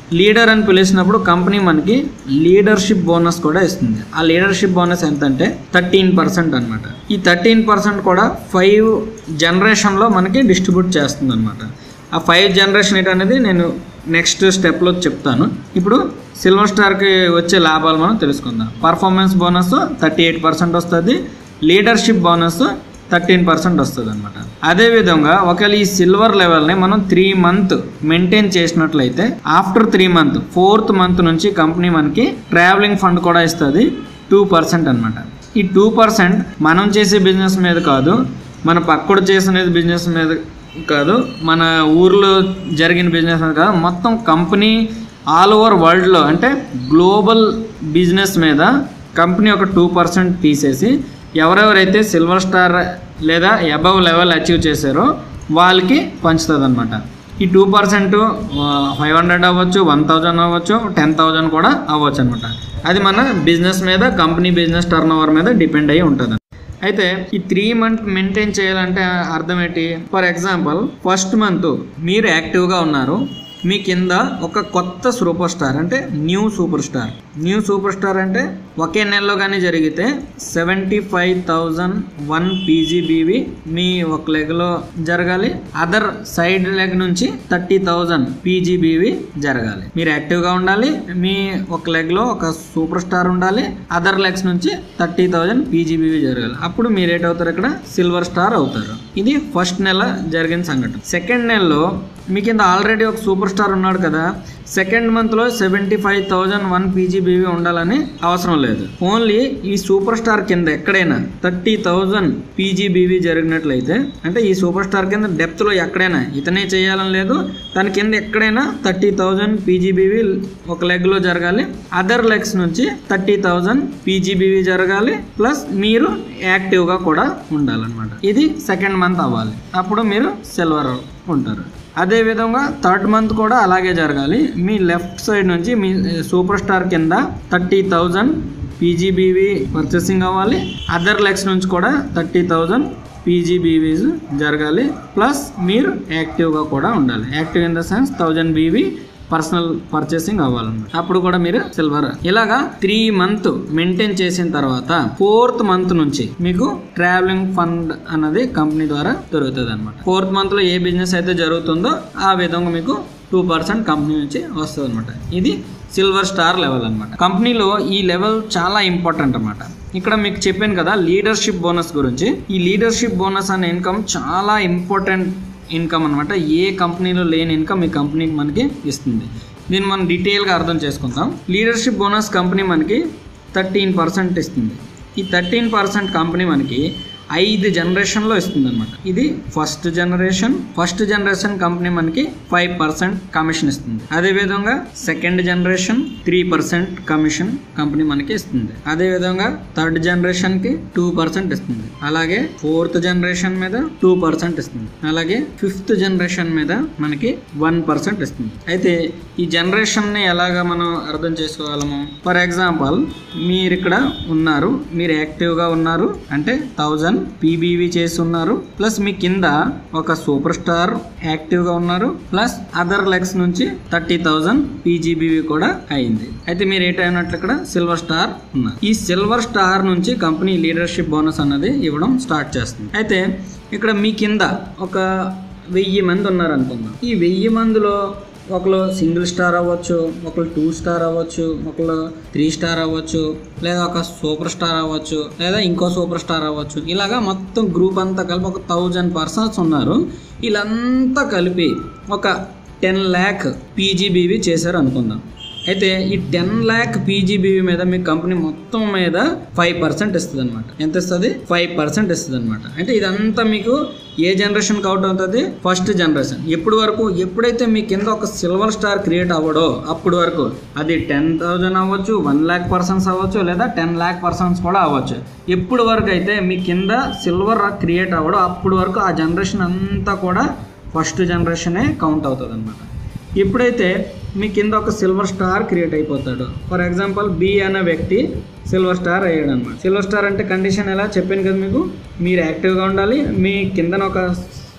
లీడర్ అని పిలిచినప్పుడు కంపెనీ మనకి లీడర్షిప్ బోనస్ కూడా ఇస్తుంది. ఆ లీడర్షిప్ బోనస్ ఎంత అంటే థర్టీన్ పర్సెంట్ అనమాట. ఈ థర్టీన్ పర్సెంట్ కూడా ఫైవ్ జనరేషన్లో మనకి డిస్ట్రిబ్యూట్ చేస్తుంది అనమాట. ఆ ఫైవ్ జనరేషన్ ఏంటనేది నేను నెక్స్ట్ స్టెప్లో చెప్తాను. ఇప్పుడు సిల్వర్ స్టార్కి వచ్చే లాభాలు మనం తెలుసుకుందాం. Performance bonus thirty eight percent వస్తుంది, లీడర్షిప్ బోనస్ థర్టీన్ పర్సెంట్ వస్తుంది అనమాట. అదేవిధంగా ఒకవేళ ఈ సిల్వర్ లెవెల్ని మనం త్రీ మంత్ మెయింటైన్ చేసినట్లయితే after three month fourth month నుంచి కంపెనీ మనకి ట్రావెలింగ్ ఫండ్ కూడా ఇస్తుంది, టూ పర్సెంట్ అనమాట. ఈ టూ పర్సెంట్ మనం చేసే బిజినెస్ మీద కాదు, మన పక్కడు చేసిన బిజినెస్ మీద కాదు, మన ఊర్లో జరిగిన బిజినెస్ మీద కాదు, మొత్తం కంపెనీ ఆల్ ఓవర్ వరల్డ్లో అంటే గ్లోబల్ బిజినెస్ మీద కంపెనీ ఒక టూ పర్సెంట్ తీసేసి ఎవరెవరైతే సిల్వర్ స్టార్ లేదా అబవ్ లెవెల్ అచీవ్ చేశారో వాళ్ళకి పంచుతుంది అనమాట. ఈ టూ పర్సెంట్ ఫైవ్ హండ్రెడ్ అవ్వచ్చు, వన్ థౌజండ్ అవ్వచ్చు, టెన్ థౌజండ్ కూడా అవ్వచ్చు అనమాట. అది మన బిజినెస్ మీద, కంపెనీ బిజినెస్ టర్న్ ఓవర్ మీద డిపెండ్ అయ్యి ఉంటుంది. అయితే ఈ త్రీ మంత్ మెయింటైన్ చేయాలంటే అర్థం ఏంటి? ఫర్ ఎగ్జాంపుల్ ఫస్ట్ మంత్ మీరు యాక్టివ్గా ఉన్నారు, మీ కింద ఒక కొత్త సూపర్ స్టార్ అంటే new super star new super star అంటే ఒకే నెలలో కానీ జరిగితే seventy five thousand one PGBV మీ ఒక లెగ్లో జరగాలి, అదర్ సైడ్ లెగ్ నుంచి థర్టీ థౌజండ్ పీజీబీవి జరగాలి. మీరు యాక్టివ్గా ఉండాలి, మీ ఒక లెగ్లో ఒక సూపర్ స్టార్ ఉండాలి, అదర్ లెగ్స్ నుంచి థర్టీ థౌజండ్ పీజీబీవి జరగాలి. అప్పుడు మీరు ఏటవుతారు? ఇక్కడ సిల్వర్ స్టార్ అవుతారు. ఇది ఫస్ట్ నెల జరిగిన సంఘటన. సెకండ్ నెలలో మీ కింద ఆల్రెడీ ఒక సూపర్ స్టార్ ఉన్నాడు కదా, సెకండ్ మంత్లో seventy five thousand one PGBV ఉండాలని అవసరం లేదు. ఓన్లీ ఈ సూపర్ స్టార్ కింద ఎక్కడైనా థర్టీ థౌజండ్ పీజీబీవీ జరిగినట్లయితే, అంటే ఈ సూపర్ స్టార్ కింద డెప్త్లో ఎక్కడైనా ఇతనే చేయాలని లేదు, దాని కింద ఎక్కడైనా థర్టీ థౌజండ్ పీజీబీవీ ఒక లెగ్లో జరగాలి, అదర్ లెగ్స్ నుంచి థర్టీ థౌజండ్ పీజీబీవీ జరగాలి, ప్లస్ మీరు యాక్టివ్గా కూడా ఉండాలన్నమాట. ఇది సెకండ్ మంత్ అవ్వాలి, అప్పుడు మీరు సిల్వర్ ఉంటారు. అదేవిధంగా థర్డ్ మంత్ కూడా అలాగే జరగాలి. మీ లెఫ్ట్ సైడ్ నుంచి మీ సూపర్ స్టార్ కింద థర్టీ థౌజండ్ పీజీబీవీ పర్చేసింగ్ అవ్వాలి, అదర్ లెగ్స్ నుంచి కూడా థర్టీ థౌజండ్ పీజీబీవీస్ జరగాలి, ప్లస్ మీరు యాక్టివ్గా కూడా ఉండాలి. Active in the sense thousand BV personal purchasing అవ్వాలన్నమాట. అప్పుడు కూడా మీరు సిల్వర్. ఇలాగా త్రీ మంత్ మెయింటైన్ చేసిన తర్వాత ఫోర్త్ మంత్ నుంచి మీకు ట్రావెలింగ్ ఫండ్ అన్నది కంపెనీ ద్వారా దొరుకుతుంది అనమాట. ఫోర్త్ మంత్ లో ఏ బిజినెస్ అయితే జరుగుతుందో ఆ విధంగా మీకు టూ పర్సెంట్ కంపెనీ నుంచి వస్తుంది అనమాట. ఇది సిల్వర్ స్టార్ లెవెల్ అనమాట. కంపెనీలో ఈ లెవెల్ చాలా ఇంపార్టెంట్ అనమాట. ఇక్కడ మీకు చెప్పాను కదా లీడర్షిప్ బోనస్ గురించి. ఈ లీడర్షిప్ బోనస్ అనే ఇన్కమ్ చాలా ఇంపార్టెంట్ ఇన్కమ్ అనమాట. ఏ కంపెనీలో లేని ఇన్కమ్ ఈ కంపెనీకి మనకి ఇస్తుంది. దీన్ని మనం డీటెయిల్గా అర్థం చేసుకుందాం. లీడర్షిప్ బోనస్ కంపెనీ మనకి థర్టీన్ పర్సెంట్ ఇస్తుంది. ఈ థర్టీన్ పర్సెంట్ కంపెనీ మనకి ఐదు జనరేషన్లో ఇస్తుంది అనమాట. ఇది first generation. First generation company మనకి ఫైవ్ పర్సెంట్ కమిషన్ ఇస్తుంది. అదేవిధంగా second generation three percent commission company మనకి ఇస్తుంది. అదేవిధంగా థర్డ్ జనరేషన్ కి టూ పర్సెంట్ ఇస్తుంది. అలాగే ఫోర్త్ జనరేషన్ మీద టూ పర్సెంట్ ఇస్తుంది. అలాగే ఫిఫ్త్ జనరేషన్ మీద మనకి వన్ పర్సెంట్ ఇస్తుంది. అయితే ఈ జనరేషన్ ని ఎలాగా మనం అర్థం చేసుకోగలము? ఫర్ ఎగ్జాంపుల్ మీరు ఇక్కడ ఉన్నారు, మీరు యాక్టివ్ గా ఉన్నారు అంటే థౌజండ్ పీబీవీ చేసి ఉన్నారు, ప్లస్ మీ కింద ఒక సూపర్ స్టార్ యాక్టివ్ గా ఉన్నారు, ప్లస్ అదర్ లెగ్స్ నుంచి థర్టీ థౌజండ్ పీజీబీవీ కూడా అయింది. అయితే మీరు ఏటైనట్లు ఇక్కడ సిల్వర్ స్టార్ ఉన్నారు. ఈ సిల్వర్ స్టార్ నుంచి కంపెనీ లీడర్షిప్ బోనస్ అన్నది ఇవ్వడం స్టార్ట్ చేస్తుంది. అయితే ఇక్కడ మీ కింద ఒక వెయ్యి మంది ఉన్నారు అనుకుందాం. ఈ వెయ్యి మందిలో ఒకరు సింగిల్ స్టార్ అవ్వచ్చు, ఒకరు టూ స్టార్ అవ్వచ్చు, ఒకరు త్రీ స్టార్ అవ్వచ్చు, లేదా ఒక సూపర్ స్టార్ అవ్వచ్చు, లేదా ఇంకో సూపర్ స్టార్ అవ్వచ్చు. ఇలాగా మొత్తం గ్రూప్ అంతా కలిపి ఒక థౌజండ్ పర్సన్స్ ఉన్నారు. వీళ్ళంతా కలిపి ఒక టెన్ ల్యాక్ పీజీబీవీ చేశారు అనుకుందాం. అయితే ఈ టెన్ ల్యాక్ పీజీబీవీ మీద మీ కంపెనీ మొత్తం మీద ఫైవ్ పర్సెంట్ ఇస్తుంది అనమాట. ఎంత ఇస్తుంది? ఫైవ్ పర్సెంట్ ఇస్తుంది అనమాట. అంటే ఇదంతా మీకు ఏ జనరేషన్ కౌంట్ అవుతుంది? First generation. ఎప్పుడు వరకు? ఎప్పుడైతే మీ కింద ఒక సిల్వర్ స్టార్ క్రియేట్ అవ్వడో అప్పుడు వరకు. అది టెన్ థౌజండ్ అవ్వచ్చు, వన్ ల్యాక్ పర్సన్స్ అవ్వచ్చు, లేదా టెన్ ల్యాక్ పర్సన్స్ కూడా అవ్వచ్చు. ఎప్పుడు వరకు అయితే మీ కింద సిల్వర్ క్రియేట్ అవ్వడో అప్పుడు వరకు ఆ జనరేషన్ అంతా కూడా ఫస్ట్ జనరేషనే కౌంట్ అవుతుంది అనమాట. ఎప్పుడైతే మీ కింద ఒక సిల్వర్ స్టార్ క్రియేట్ అయిపోతాడు, ఫర్ ఎగ్జాంపుల్ బి అనే వ్యక్తి సిల్వర్ స్టార్ అయ్యాడు అనమాట. సిల్వర్ స్టార్ అంటే కండిషన్ ఎలా చెప్పాను కదా మీకు, మీరు యాక్టివ్గా ఉండాలి, మీ కింద ఒక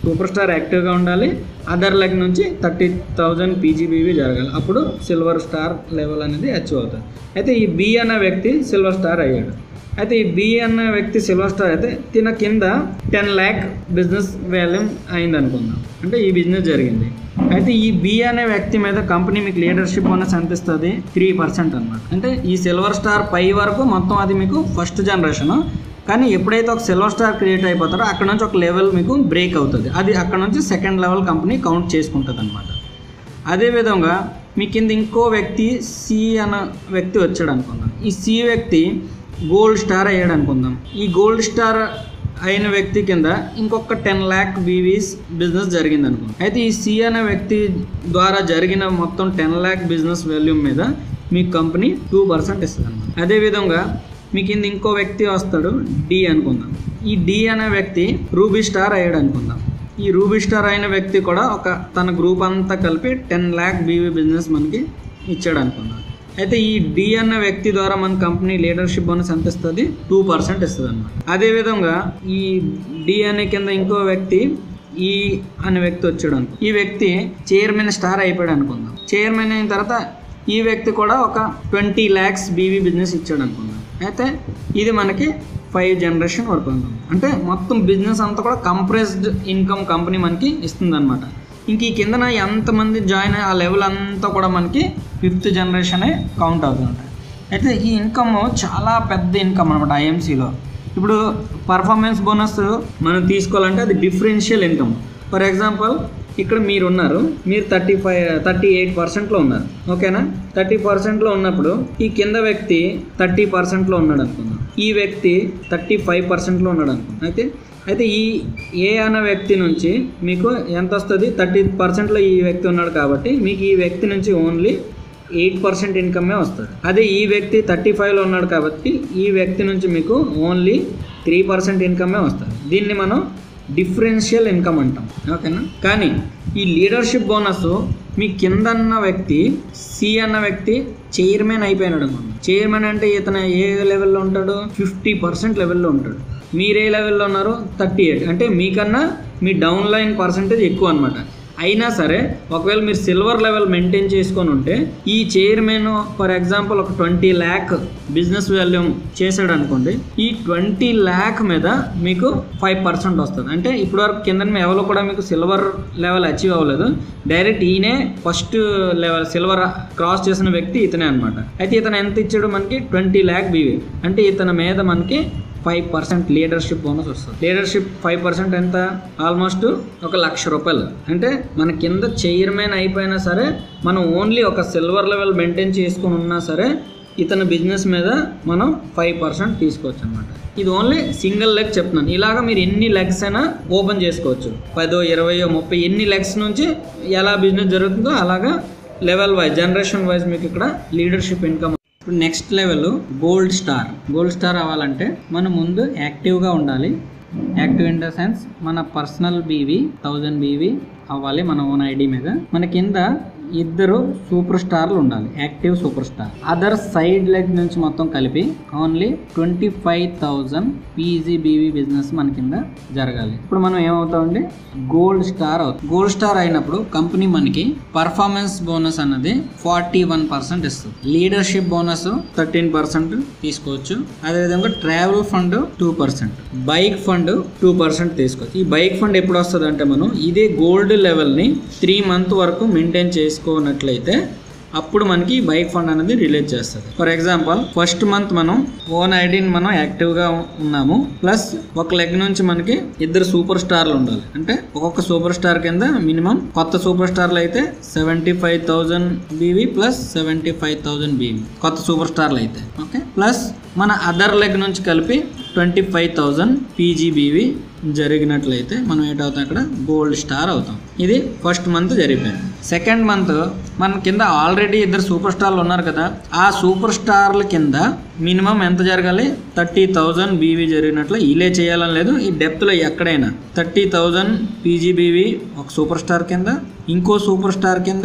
సూపర్ స్టార్ యాక్టివ్గా ఉండాలి, అదర్ లెగ్ నుంచి థర్టీ థౌజండ్ పీజీబీవీ జరగాలి, అప్పుడు సిల్వర్ స్టార్ లెవెల్ అనేది అచీవ్ అవుతుంది. అయితే ఈ బి అనే వ్యక్తి సిల్వర్ స్టార్ అయ్యాడు. అయితే ఈ బి అనే వ్యక్తి సిల్వర్ స్టార్ అయితే తిన కింద టెన్ ల్యాక్ బిజినెస్ వాల్యూమ్ అయింది అనుకుందాం, అంటే ఈ బిజినెస్ జరిగింది. అయితే ఈ బి అనే వ్యక్తి మీద కంపెనీ మీకు లీడర్షిప్ బోనస్ ఎంత ఇస్తుంది? త్రీ పర్సెంట్ అనమాట. అంటే ఈ సిల్వర్ స్టార్ పై వరకు మొత్తం అది మీకు ఫస్ట్ జనరేషన్, కానీ ఎప్పుడైతే ఒక సిల్వర్ స్టార్ క్రియేట్ అయిపోతారో అక్కడ నుంచి ఒక లెవెల్ మీకు బ్రేక్ అవుతుంది, అది అక్కడ నుంచి సెకండ్ లెవెల్ కంపెనీ కౌంట్ చేసుకుంటుంది అనమాట. అదేవిధంగా మీ కింద ఇంకో వ్యక్తి సి అన్న వ్యక్తి వచ్చాడు అనుకుందాం. ఈ సి వ్యక్తి గోల్డ్ స్టార్ అయ్యాడు అనుకుందాం. ఈ గోల్డ్ స్టార్ అయిన వ్యక్తి కింద ఇంకొక టెన్ ల్యాక్ బీవీస్ బిజినెస్ జరిగింది అనుకుందాం. అయితే ఈ సి అనే వ్యక్తి ద్వారా జరిగిన మొత్తం టెన్ ల్యాక్ బిజినెస్ వాల్యూమ్ మీద మీ కంపెనీ టూ పర్సెంట్ ఇస్తుంది అనమాట. అదేవిధంగా మీ కింద ఇంకో వ్యక్తి వస్తాడు డి అనుకుందాం. ఈ డి అనే వ్యక్తి రూబీ స్టార్ అయ్యాడు అనుకుందాం. ఈ రూబీ స్టార్ అయిన వ్యక్తి కూడా ఒక తన గ్రూప్ అంతా కలిపి టెన్ ల్యాక్ బీవీ బిజినెస్ మనకి ఇచ్చాడు అనుకుందాం. అయితే ఈ డి అన్న వ్యక్తి ద్వారా మన కంపెనీ లీడర్షిప్ బోనస్ ఎంత ఇస్తుంది? టూ పర్సెంట్ ఇస్తుంది అనమాట. అదేవిధంగా ఈ డి అనే కింద ఇంకో వ్యక్తి ఈ అనే వ్యక్తి వచ్చాడు అనుకో. ఈ వ్యక్తి చైర్మన్ స్టార్ అయిపోయాడు అనుకుందాం. చైర్మన్ అయిన తర్వాత ఈ వ్యక్తి కూడా ఒక ట్వంటీ ల్యాక్స్ బీవీ బిజినెస్ ఇచ్చాడు అనుకుందాం. అయితే ఇది మనకి ఫైవ్ జనరేషన్ వరకు ఉంటుంది. అంటే మొత్తం బిజినెస్ అంతా కూడా కంప్రెస్డ్ ఇన్కమ్ కంపెనీ మనకి ఇస్తుంది అనమాట. ఇంక ఈ కిందన ఎంతమంది జాయిన్ అయ్యి ఆ లెవెల్ అంతా కూడా మనకి ఫిఫ్త్ జనరేషనే కౌంట్ అవుతుంటాయి. అయితే ఈ ఇన్కమ్ చాలా పెద్ద ఇన్కమ్ అనమాట ఐఎంసీలో. ఇప్పుడు పర్ఫార్మెన్స్ బోనస్ మనం తీసుకోవాలంటే అది డిఫరెన్షియల్ ఇన్కమ్. ఫర్ ఎగ్జాంపుల్ ఇక్కడ మీరు ఉన్నారు, మీరు థర్టీ ఫైవ్ థర్టీ ఎయిట్ పర్సెంట్లో ఉన్నారు, ఓకేనా? థర్టీ పర్సెంట్లో ఉన్నప్పుడు ఈ కింద వ్యక్తి థర్టీ పర్సెంట్లో ఉన్నాడు అనుకుందాం, ఈ వ్యక్తి థర్టీ ఫైవ్ పర్సెంట్లో ఉన్నాడు అనుకుందాం. అయితే అయితే ఈ ఏ అనే వ్యక్తి నుంచి మీకు ఎంత వస్తుంది? థర్టీ పర్సెంట్లో ఈ వ్యక్తి ఉన్నాడు కాబట్టి మీకు ఈ వ్యక్తి నుంచి ఓన్లీ ఎయిట్ పర్సెంట్ ఇన్కమే వస్తుంది. అదే ఈ వ్యక్తి థర్టీ ఫైవ్లో ఉన్నాడు కాబట్టి ఈ వ్యక్తి నుంచి మీకు ఓన్లీ త్రీ పర్సెంట్ ఇన్కమే వస్తుంది. దీన్ని మనం డిఫరెన్షియల్ ఇన్కమ్ అంటాం, ఓకేనా? కానీ ఈ లీడర్షిప్ బోనస్ మీ కింద అన్న వ్యక్తి సి అన్న వ్యక్తి చైర్మన్ అయిపోయినాడు అనుకోండి. చైర్మన్ అంటే ఇతను ఏ లెవెల్లో ఉంటాడు? ఫిఫ్టీ పర్సెంట్ లెవెల్లో ఉంటాడు. మీరు ఏ లెవెల్లో ఉన్నారు? Thirty eight. అంటే మీకన్నా మీ డౌన్ లైన్ పర్సంటేజ్ ఎక్కువ అనమాట. అయినా సరే ఒకవేళ మీరు సిల్వర్ లెవెల్ మెయింటైన్ చేసుకొని ఉంటే ఈ చైర్మన్ ఫర్ ఎగ్జాంపుల్ ఒక ట్వంటీ ల్యాక్ బిజినెస్ వాల్యూమ్ చేశాడు అనుకోండి, ఈ ట్వంటీ ల్యాక్ మీద మీకు ఫైవ్ పర్సెంట్ వస్తుంది. అంటే ఇప్పటివరకు కింద ఎవరు కూడా మీకు సిల్వర్ లెవెల్ అచీవ్ అవ్వలేదు, డైరెక్ట్ ఈయనే ఫస్ట్ లెవెల్ సిల్వర్ క్రాస్ చేసిన వ్యక్తి ఇతనే అనమాట. అయితే ఇతను ఎంత ఇచ్చాడు? మనకి ట్వంటీ ల్యాక్ బీవీ. అంటే ఇతని మీద మనకి ఫైవ్ పర్సెంట్ లీడర్షిప్ బోనస్ వస్తుంది. లీడర్షిప్ ఫైవ్ పర్సెంట్ ఎంత? ఆల్మోస్ట్ ఒక లక్ష రూపాయలు. అంటే మన కింద చైర్మన్ అయిపోయినా సరే మనం ఓన్లీ ఒక సిల్వర్ లెవెల్ మెయింటైన్ చేసుకుని ఉన్నా సరే ఇతని బిజినెస్ మీద మనం ఫైవ్ పర్సెంట్ తీసుకోవచ్చు అనమాట. ఇది ఓన్లీ సింగిల్ లెగ్ చెప్తున్నాను. ఇలాగ మీరు ఎన్ని లెగ్స్ అయినా ఓపెన్ చేసుకోవచ్చు, పదో ఇరవయో ముప్పై ఎన్ని లెగ్స్ నుంచి ఎలా బిజినెస్ జరుగుతుందో అలాగా లెవెల్ వైజ్ జనరేషన్ వైజ్ మీకు ఇక్కడ లీడర్షిప్ ఇన్కమ్. ఇప్పుడు next level gold star. Gold star అవ్వాలంటే మనం ముందు యాక్టివ్గా ఉండాలి. యాక్టివ్ ఇన్ ద సెన్స్ మన పర్సనల్ బీవీ థౌజండ్ బీవీ అవ్వాలి మన ఓన్ ఐడి మీద. మన కింద ఇద్దరు సూపర్ స్టార్లు ఉండాలి, active super star. Other side leg నుంచి మొత్తం కలిపి only twenty five thousand PGBV business మన కింద జరగాలి. ఇప్పుడు మనం ఏమవుతామండి? గోల్డ్ స్టార్ అవుతుంది. గోల్డ్ స్టార్ అయినప్పుడు కంపెనీ మనకి పర్ఫార్మెన్స్ బోనస్ అన్నది ఫార్టీ వన్ పర్సెంట్ ఇస్తుంది. లీడర్షిప్ బోనస్ థర్టీన్ పర్సెంట్ తీసుకోవచ్చు. అదేవిధంగా travel fund two percent, bike fund two percent తీసుకోవచ్చు. ఈ బైక్ ఫండ్ ఎప్పుడు వస్తుంది అంటే మనం ఇదే గోల్డ్ లెవెల్ని త్రీ మంత్ వరకు మెయింటైన్ చేసుకోనట్లయితే అప్పుడు మనకి బైక్ ఫండ్ అనేది రిలీజ్ చేస్తుంది. ఫర్ ఎగ్జాంపుల్ ఫస్ట్ మంత్ మనం ఓన్ ఐడిని మనం యాక్టివ్గా ఉన్నాము, ప్లస్ ఒక లెగ్ నుంచి మనకి ఇద్దరు సూపర్ స్టార్లు ఉండాలి. అంటే ఒక్కొక్క సూపర్ స్టార్ కింద మినిమం కొత్త సూపర్ స్టార్లు అయితే seventy five thousand BV plus seventy five thousand BV కొత్త సూపర్ స్టార్లు అయితే, ఓకే. ప్లస్ మన అదర్ లెగ్ నుంచి కలిపి ట్వంటీ ఫైవ్ థౌజండ్ పీజీబీవీ జరిగినట్లయితే మనం ఏంటవుతాం? అక్కడ గోల్డ్ స్టార్ అవుతాం. ఇది ఫస్ట్ మంత్ జరిగిపోయింది. సెకండ్ మంత్ మన కింద ఆల్రెడీ ఇద్దరు సూపర్ స్టార్లు ఉన్నారు కదా, ఆ సూపర్ స్టార్ల కింద మినిమం ఎంత జరగాలి? థర్టీ థౌజండ్ బీవీ జరిగినట్లు ఇలే చేయాలని లేదు, ఈ డెప్త్లో ఎక్కడైనా థర్టీ థౌజండ్ పీజీబీవీ ఒక సూపర్ స్టార్ కింద, ఇంకో సూపర్ స్టార్ కింద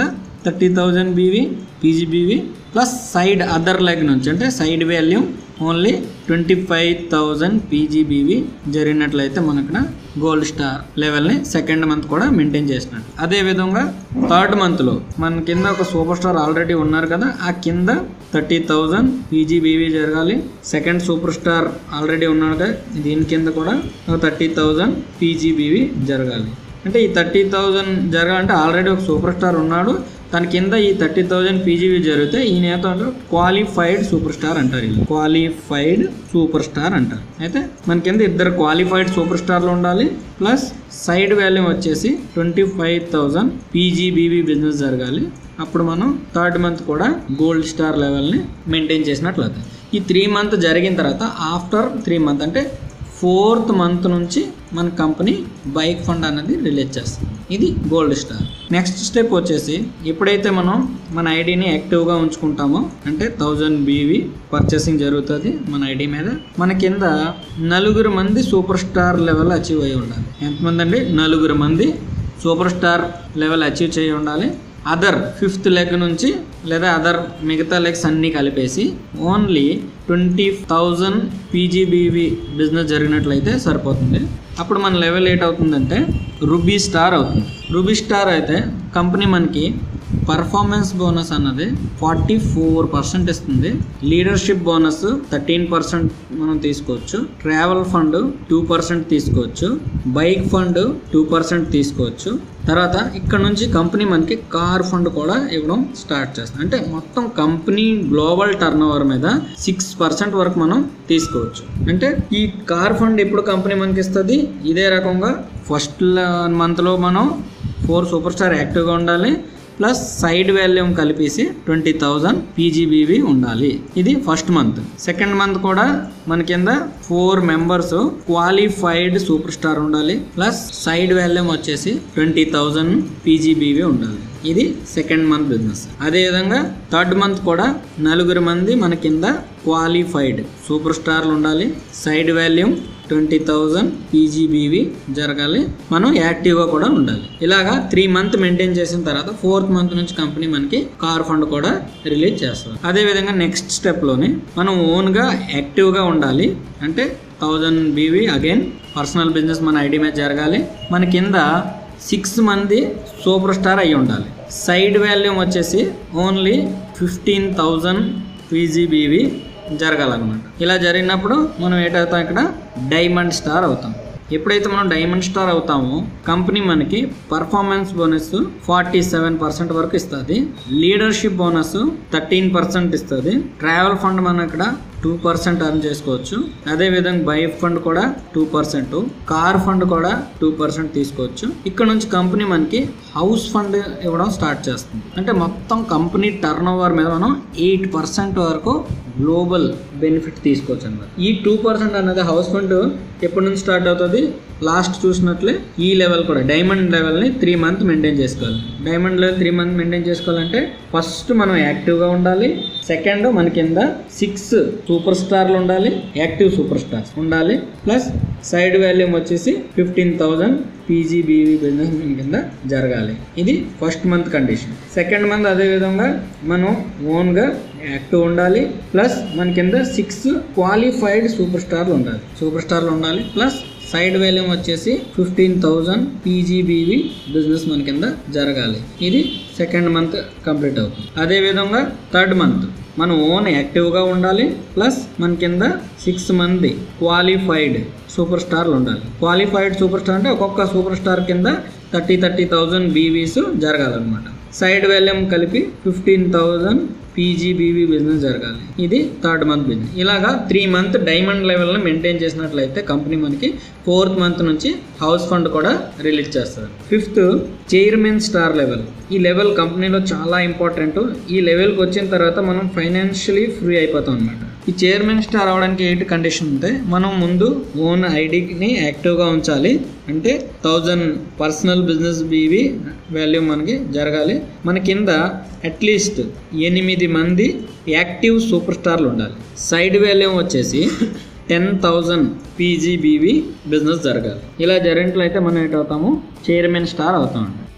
thirty thousand BV PGBV plus side other leg నుంచి అంటే side volume only twenty five thousand PGBV జరిగినట్లయితే మనకు గోల్డ్ స్టార్ లెవెల్ని సెకండ్ మంత్ కూడా మెయింటైన్ చేసినట్టు. అదేవిధంగా థర్డ్ మంత్లో మన కింద ఒక సూపర్ స్టార్ ఆల్రెడీ ఉన్నారు కదా, ఆ కింద థర్టీ థౌజండ్ పీజీబీవీ జరగాలి. సెకండ్ సూపర్ స్టార్ ఆల్రెడీ ఉన్నాడు కదా, దీని కింద కూడా థర్టీ థౌజండ్ పీజీబీవీ జరగాలి. అంటే ఈ థర్టీ థౌజండ్ జరగాలంటే ఆల్రెడీ ఒక సూపర్ స్టార్ ఉన్నాడు, దాని కింద ఈ థర్టీ థౌజండ్ పీజీబీ జరిగితే ఈయన ఏదో అంటారు క్వాలిఫైడ్ సూపర్ స్టార్ అంటారు. వీళ్ళు క్వాలిఫైడ్ సూపర్ స్టార్ అంటారు. అయితే మన కింద ఇద్దరు క్వాలిఫైడ్ సూపర్ స్టార్లు ఉండాలి, ప్లస్ సైడ్ వాల్యూమ్ వచ్చేసి twenty five thousand PGBV business జరగాలి. అప్పుడు మనం థర్డ్ మంత్ కూడా గోల్డ్ స్టార్ లెవెల్ని మెయింటైన్ చేసినట్లయితే ఈ త్రీ మంత్ జరిగిన తర్వాత ఆఫ్టర్ త్రీ మంత్ అంటే ఫోర్త్ మంత్ నుంచి మన కంపెనీ బైక్ ఫండ్ అనేది రిలీజ్ చేస్తుంది. ఇది గోల్డ్ స్టార్. నెక్స్ట్ స్టెప్ వచ్చేసి ఎప్పుడైతే మనం మన ఐడిని యాక్టివ్గా ఉంచుకుంటామో అంటే థౌజండ్ బీవీ పర్చేసింగ్ జరుగుతుంది మన ఐడి మీద, మన కింద నలుగురు మంది సూపర్ స్టార్ లెవెల్ అచీవ్ అయి ఉండాలి. ఎంతమంది అండి? నలుగురు మంది సూపర్ స్టార్ లెవెల్ అచీవ్ చేయి ఉండాలి. అదర్ ఫిఫ్త్ లెగ్ నుంచి లేదా అదర్ మిగతా లెగ్స్ అన్నీ కలిపేసి only twenty thousand PGBV business జరిగినట్లయితే సరిపోతుంది. అప్పుడు మన లెవెల్ ఎయిట్ అవుతుందంటే రూబీ స్టార్ అవుతుంది. రూబీ స్టార్ అయితే కంపెనీ మనకి పర్ఫార్మెన్స్ బోనస్ అన్నది ఫార్టీ ఫోర్ పర్సెంట్ ఇస్తుంది. లీడర్షిప్ బోనస్ థర్టీన్ పర్సెంట్ మనం తీసుకోవచ్చు. ట్రావెల్ ఫండ్ టూ పర్సెంట్ తీసుకోవచ్చు. బైక్ ఫండ్ టూ పర్సెంట్ తీసుకోవచ్చు. తర్వాత ఇక్కడ నుంచి కంపెనీ మనకి కార్ ఫండ్ కూడా ఇవ్వడం స్టార్ట్ చేస్తుంది. అంటే మొత్తం కంపెనీ గ్లోబల్ టర్న్ ఓవర్ మీద సిక్స్ పర్సెంట్ వరకు మనం తీసుకోవచ్చు. అంటే ఈ కార్ ఫండ్ ఎప్పుడు కంపెనీ మనకి ఇస్తుంది? ఇదే రకంగా ఫస్ట్ మంత్లో మనం ఫోర్ సూపర్ స్టార్ యాక్టివ్గా ఉండాలి, ప్లస్ సైడ్ వాల్యూమ్ కలిపేసి ట్వంటీ థౌజండ్ పీజీబీవీ ఉండాలి. ఇది ఫస్ట్ మంత్. సెకండ్ మంత్ కూడా మన కింద four members qualified super star ఉండాలి, ప్లస్ సైడ్ వాల్యూమ్ వచ్చేసి ట్వంటీ థౌజండ్ పీజీబీవీ ఉండాలి. ఇది సెకండ్ మంత్ బిజినెస్. అదేవిధంగా థర్డ్ మంత్ కూడా నలుగురు మంది మన కింద క్వాలిఫైడ్ సూపర్ స్టార్లు ఉండాలి, side volume twenty thousand PGBV జరగాలి, మనం యాక్టివ్గా కూడా ఉండాలి. ఇలాగా త్రీ మంత్ మెయింటైన్ చేసిన తర్వాత ఫోర్త్ మంత్ నుంచి కంపెనీ మనకి కార్ ఫండ్ కూడా రిలీజ్ చేస్తుంది. అదేవిధంగా నెక్స్ట్ స్టెప్లోని మనం ఓన్గా యాక్టివ్గా ఉండాలి. అంటే thousand BV again personal business మన ఐడి మీద జరగాలి. మన కింద సిక్స్ మంది సూపర్ స్టార్ అయి ఉండాలి. సైడ్ వాల్యూమ్ వచ్చేసి ఓన్లీ ఫిఫ్టీన్ థౌజండ్ పీజీబీవీ జరగాలన్నమాట. ఇలా జరిగినప్పుడు మనం ఏంటవుతాం? ఇక్కడ డైమండ్ స్టార్ అవుతాం. ఎప్పుడైతే మనం డైమండ్ స్టార్ అవుతామో కంపెనీ మనకి performance bonus forty seven percent వరకు ఇస్తుంది. లీడర్షిప్ బోనస్ థర్టీన్ పర్సెంట్ ఇస్తుంది. ట్రావెల్ ఫండ్ మనం ఇక్కడ టూ పర్సెంట్ అర్న్ చేసుకోవచ్చు. అదేవిధంగా బైక్ ఫండ్ కూడా టూ పర్సెంట్, కార్ ఫండ్ కూడా టూ పర్సెంట్ తీసుకోవచ్చు. ఇక్కడ నుంచి కంపెనీ మనకి హౌస్ ఫండ్ ఇవ్వడం స్టార్ట్ చేస్తుంది. అంటే మొత్తం కంపెనీ టర్న్ ఓవర్ మీద మనం ఎయిట్ పర్సెంట్ వరకు గ్లోబల్ బెనిఫిట్ తీసుకోవచ్చు అన్నమాట. ఈ టూ పర్సెంట్ అనేది హౌస్ ఫండ్ ఎప్పటి నుంచి స్టార్ట్ అవుతుంది? లాస్ట్ చూసినట్లే ఈ లెవెల్ కూడా డైమండ్ లెవెల్ని త్రీ మంత్ మెయింటైన్ చేసుకోవాలి. Diamond level three month maintain చేసుకోవాలంటే ఫస్ట్ మనం యాక్టివ్గా ఉండాలి. సెకండ్ మన కింద సిక్స్ సూపర్ స్టార్లు ఉండాలి, యాక్టివ్ సూపర్ స్టార్స్ ఉండాలి, ప్లస్ సైడ్ వాల్యూమ్ వచ్చేసి ఫిఫ్టీన్ థౌజండ్ పీజీబీవీ బిజినెస్ కింద జరగాలి. ఇది first month condition. Second month అదేవిధంగా మనం ఓన్గా యాక్టివ్ ఉండాలి, ప్లస్ మన కింద సిక్స్ క్వాలిఫైడ్ సూపర్ స్టార్లు ఉండాలి సూపర్ స్టార్లు ఉండాలి ప్లస్ సైడ్ వాల్యూమ్ వచ్చేసి ఫిఫ్టీన్ థౌజండ్ పీజీబీవీ బిజినెస్ మన కింద జరగాలి. ఇది సెకండ్ మంత్ కంప్లీట్ అవుతుంది. అదేవిధంగా థర్డ్ మంత్ మనం ఓన్ యాక్టివ్గా ఉండాలి, ప్లస్ మన కింద సిక్స్ మంది క్వాలిఫైడ్ సూపర్ స్టార్లు ఉండాలి. క్వాలిఫైడ్ సూపర్ స్టార్ అంటే ఒక్కొక్క సూపర్ స్టార్ కింద థర్టీ థర్టీ థౌజండ్ బీవీస్ జరగాలన్నమాట. సైడ్ వాల్యూమ్ కలిపి ఫిఫ్టీన్ థౌజండ్ పీజీబీవీ బిజినెస్ జరగాలి. ఇది థర్డ్ మంత్ బిజినెస్. ఇలాగా త్రీ మంత్ డైమండ్ లెవెల్ని మెయింటైన్ చేసినట్లయితే కంపెనీ మనకి ఫోర్త్ మంత్ నుంచి హౌస్ ఫండ్ కూడా రిలీజ్ చేస్తుంది. Fifth chairman star level. ఈ లెవెల్ కంపెనీలో చాలా ఇంపార్టెంట్. ఈ లెవెల్కి వచ్చిన తర్వాత మనం ఫైనాన్షియలీ ఫ్రీ అయిపోతాం అనమాట. ఈ చైర్మన్ స్టార్ అవడానికి ఏంటి కండిషన్ ఉంటే మనం ముందు ఓన్ ఐడిని యాక్టివ్గా ఉంచాలి. అంటే thousand personal business BV value మనకి జరగాలి. మన కింద అట్లీస్ట్ ఎనిమిది మంది యాక్టివ్ సూపర్ స్టార్లు ఉండాలి. సైడ్ వాల్యూ వచ్చేసి టెన్ థౌజండ్ పీజీబీవీ బిజినెస్ జరగాలి. ఇలా జరిగినట్లయితే మనం ఏంటవుతాము? చైర్మన్ స్టార్ అవుతామండి.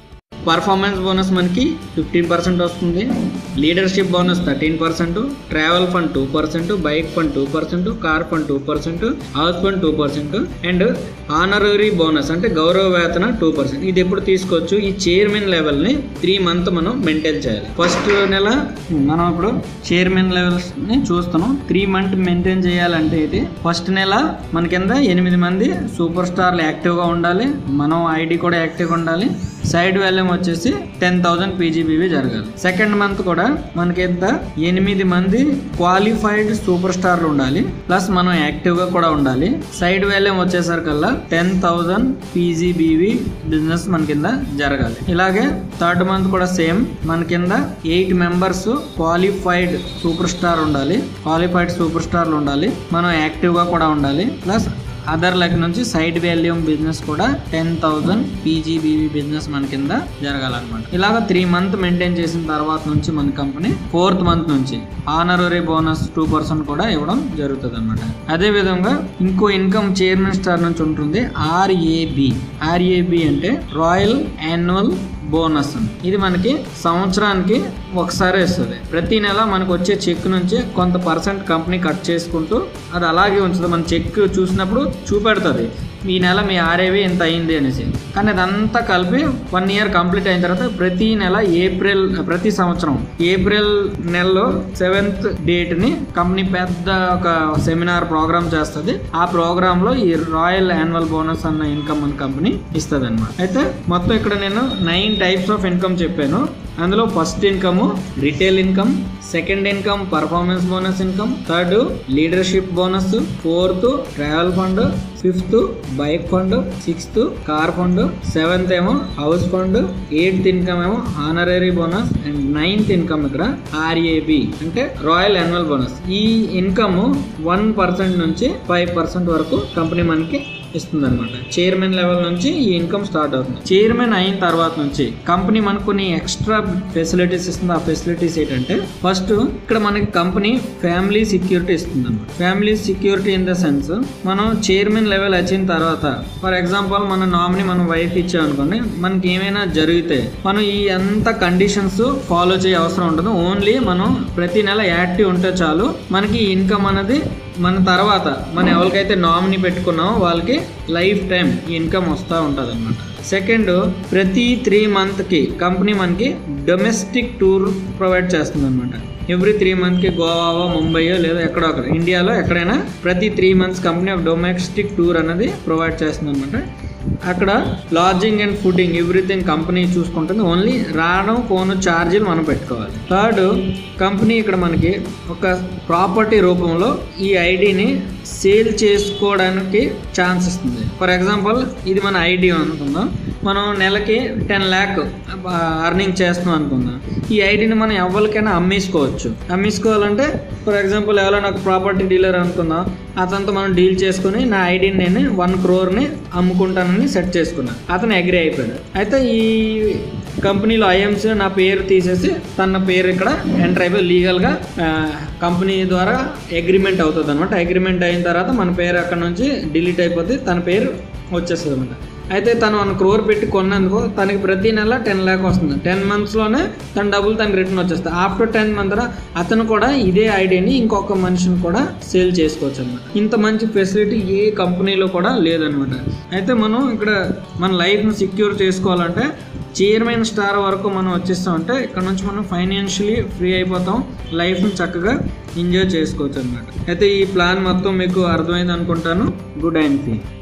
పర్ఫార్మెన్స్ బోనస్ మనకి ఫిఫ్టీన్ పర్సెంట్ వస్తుంది, leadership bonus thirteen percent, travel fund two percent, bike fund two percent, car fund two percent, house fund two percent and honorary bonus అంటే గౌరవ వేతన టూ పర్సెంట్. ఇది ఎప్పుడు తీసుకోవచ్చు? ఈ చైర్మన్ లెవెల్ని త్రీ మంత్ మనం మెయింటైన్ చేయాలి. ఫస్ట్ నెల మనం ఇప్పుడు చైర్మన్ లెవెల్స్ ని చూస్తున్నాం. త్రీ మంత్ మెయింటైన్ చేయాలంటే ఇది ఫస్ట్ నెల మన కింద ఎనిమిది మంది సూపర్ స్టార్లు యాక్టివ్గా ఉండాలి, మనం ఐడి కూడా యాక్టివ్గా ఉండాలి, సైడ్ వాల్యూమ్ వచ్చేసి టెన్ థౌసండ్ పీజీబీవీ జరగాలి. సెకండ్ మంత్ కూడా మనకి ఎంత ఎనిమిది మంది క్వాలిఫైడ్ సూపర్ స్టార్లు ఉండాలి, ప్లస్ మనం యాక్టివ్గా కూడా ఉండాలి. సైడ్ వాల్యూమ్ వచ్చేసరికల్లా టెన్ థౌసండ్ పీజీబీవీ బిజినెస్ మన కింద జరగాలి. ఇలాగే థర్డ్ మంత్ కూడా సేమ్ మన కింద eight members qualified super star ఉండాలి, క్వాలిఫైడ్ సూపర్ స్టార్లు ఉండాలి, మనం యాక్టివ్గా కూడా ఉండాలి, ప్లస్ అదర్ లెగ్ నుంచి సైడ్ వాల్యూమ్ బిజినెస్ కూడా టెన్ థౌసండ్ పీజీబీవీ బిజినెస్ మన కింద జరగాలన్నమాట. ఇలాగ త్రీ మంత్ మెయింటైన్ చేసిన తర్వాత నుంచి మన కంపెనీ ఫోర్త్ మంత్ నుంచి ఆనరరీ బోనస్ టూ పర్సెంట్ కూడా ఇవ్వడం జరుగుతుంది అనమాట. అదే విధంగా ఇంకో ఇన్కమ్ చైర్మన్ స్టార్ నుంచి ఉంటుంది ఆర్ఏబి. ఆర్ఏబి అంటే రాయల్ యాన్యువల్ బోనస్. ఇది మనకి సంవత్సరానికి ఒకసారి ఇస్తుంది. ప్రతి నెల మనకు వచ్చే చెక్ నుంచి కొంత పర్సెంట్ కంపెనీ కట్ చేసుకుంటూ అది అలాగే ఉంచుతుంది. మన చెక్ చూసినప్పుడు చూపెడుతుంది ఈ నెల మీ ఆర్ఏవి ఎంత అయింది అనేసి. కానీ అదంతా కలిపి వన్ ఇయర్ కంప్లీట్ అయిన తర్వాత ప్రతి నెల ఏప్రిల్ ప్రతి సంవత్సరం ఏప్రిల్ నెలలో సెవెంత్ డేట్ ని కంపెనీ పెద్ద ఒక సెమినార్ ప్రోగ్రామ్ చేస్తుంది. ఆ ప్రోగ్రామ్ లో ఈ రాయల్ యాన్యువల్ బోనస్ అన్న ఇన్కమ్ మన కంపెనీ ఇస్తుంది అనమాట. అయితే మొత్తం ఇక్కడ నేను నైన్ టైప్స్ ఆఫ్ ఇన్కమ్ చెప్పాను. అందులో first income retail income, second income performance bonus income, third leadership bonus, fourth travel fund, fifth bike fund, sixth car fund, seventh ఏమో హౌస్ ఫండ్, ఎయిత్ ఇన్కమ్ ఏమో honorary bonus and ninth income ఇక్కడ ఆర్ఏబి అంటే రాయల్ యాన్యువల్ బోనస్. ఈ ఇన్కమ్ వన్ పర్సెంట్ నుంచి ఫైవ్ పర్సెంట్ వరకు కంపెనీ మనకి ఇస్తుంది అనమాట. చైర్మన్ లెవెల్ నుంచి ఈ ఇన్కమ్ స్టార్ట్ అవుతుంది. చైర్మన్ అయిన తర్వాత నుంచి కంపెనీ మనకు కొన్ని ఎక్స్ట్రా ఫెసిలిటీస్ ఇస్తుంది. ఆ ఫెసిలిటీస్ ఏంటంటే ఫస్ట్ ఇక్కడ మనకి కంపెనీ ఫ్యామిలీ సెక్యూరిటీ ఇస్తుంది అనమాట. Family security in the sense మనం చైర్మన్ లెవెల్ వచ్చిన తర్వాత ఫర్ ఎగ్జాంపుల్ మన నామినీ మనం వైఫ్ ఇచ్చామనుకోండి, మనకి ఏమైనా జరిగితే మనం ఈ అంత కండిషన్స్ ఫాలో చేయ అవసరం ఉండదు. ఓన్లీ మనం ప్రతి నెల యాక్టివ్ ఉంటే చాలు మనకి ఇన్కమ్ అనేది మన తర్వాత మనం ఎవరికైతే నామినీ పెట్టుకున్నామో వాళ్ళకి లైఫ్ టైం ఈ ఇన్కమ్ వస్తూ ఉంటుంది అనమాట. సెకండ్, ప్రతి త్రీ మంత్కి కంపెనీ మనకి డొమెస్టిక్ టూర్ ప్రొవైడ్ చేస్తుంది అనమాట. ఎవ్రీ త్రీ మంత్కి గోవావో ముంబైయో లేదా ఎక్కడో అక్కడ ఇండియాలో ఎక్కడైనా ప్రతి three months company domestic tour అనేది ప్రొవైడ్ చేస్తుంది అనమాట. అక్కడ lodging and fooding everything company చూసుకుంటుంది. ఓన్లీ రావడం ఫోన్ ఛార్జీలు మనం పెట్టుకోవాలి. థర్డ్, కంపెనీ ఇక్కడ మనకి ఒక ప్రాపర్టీ రూపంలో ఈ ఐడిని సేల్ చేసుకోవడానికి ఛాన్స్ ఇస్తుంది. ఫర్ ఎగ్జాంపుల్ ఇది మన ఐడి అనుకుందాం, మనం నెలకి టెన్ ల్యాక్ అర్నింగ్ చేస్తున్నాం అనుకుందాం. ఈ ఐడిని మనం ఎవరికైనా అమ్మేసుకోవచ్చు. అమ్మేసుకోవాలంటే ఫర్ ఎగ్జాంపుల్ ఎవరైనా ఒక ప్రాపర్టీ డీలర్ అనుకుందాం, అతనితో మనం డీల్ చేసుకుని నా ఐడిని నేను వన్ క్రోర్ని అమ్ముకుంటానని సెట్ చేసుకున్నాను. అతను అగ్రీ అయిపోయాడు. అయితే ఈ కంపెనీలో ఐఎమ్స్ నా పేరు తీసేసి తన పేరు ఇక్కడ ఎంటర్ అయిపోయి లీగల్గా కంపెనీ ద్వారా అగ్రిమెంట్ అవుతుంది అనమాట. అగ్రిమెంట్ అయిన తర్వాత మన పేరు అక్కడ నుంచి డిలీట్ అయిపోతే తన పేరు వచ్చేస్తుంది అనమాట. అయితే తను వన్ క్రోర్ పెట్టి కొన్నందుకు తనకి ప్రతి నెల టెన్ ల్యాక్ వస్తుంది. టెన్ మంత్స్లోనే తన డబ్బులు తనకి రిటర్న్ వచ్చేస్తాయి. ఆఫ్టర్ టెన్ మంత్ అతను కూడా ఇదే ఐడియాని ఇంకొక మనిషిని కూడా సేల్ చేసుకోవచ్చు అనమాట. ఇంత మంచి ఫెసిలిటీ ఏ కంపెనీలో కూడా లేదనమాట. అయితే మనం ఇక్కడ మన లైఫ్ను సెక్యూర్ చేసుకోవాలంటే చైర్మన్ స్టార్ వరకు మనం వచ్చేస్తామంటే ఇక్కడ నుంచి మనం ఫైనాన్షియలీ ఫ్రీ అయిపోతాం, లైఫ్ని చక్కగా ఎంజాయ్ చేసుకోవచ్చు అనమాట. అయితే ఈ ప్లాన్ మొత్తం మీకు అర్థమైంది అనుకుంటాను. Good and fee.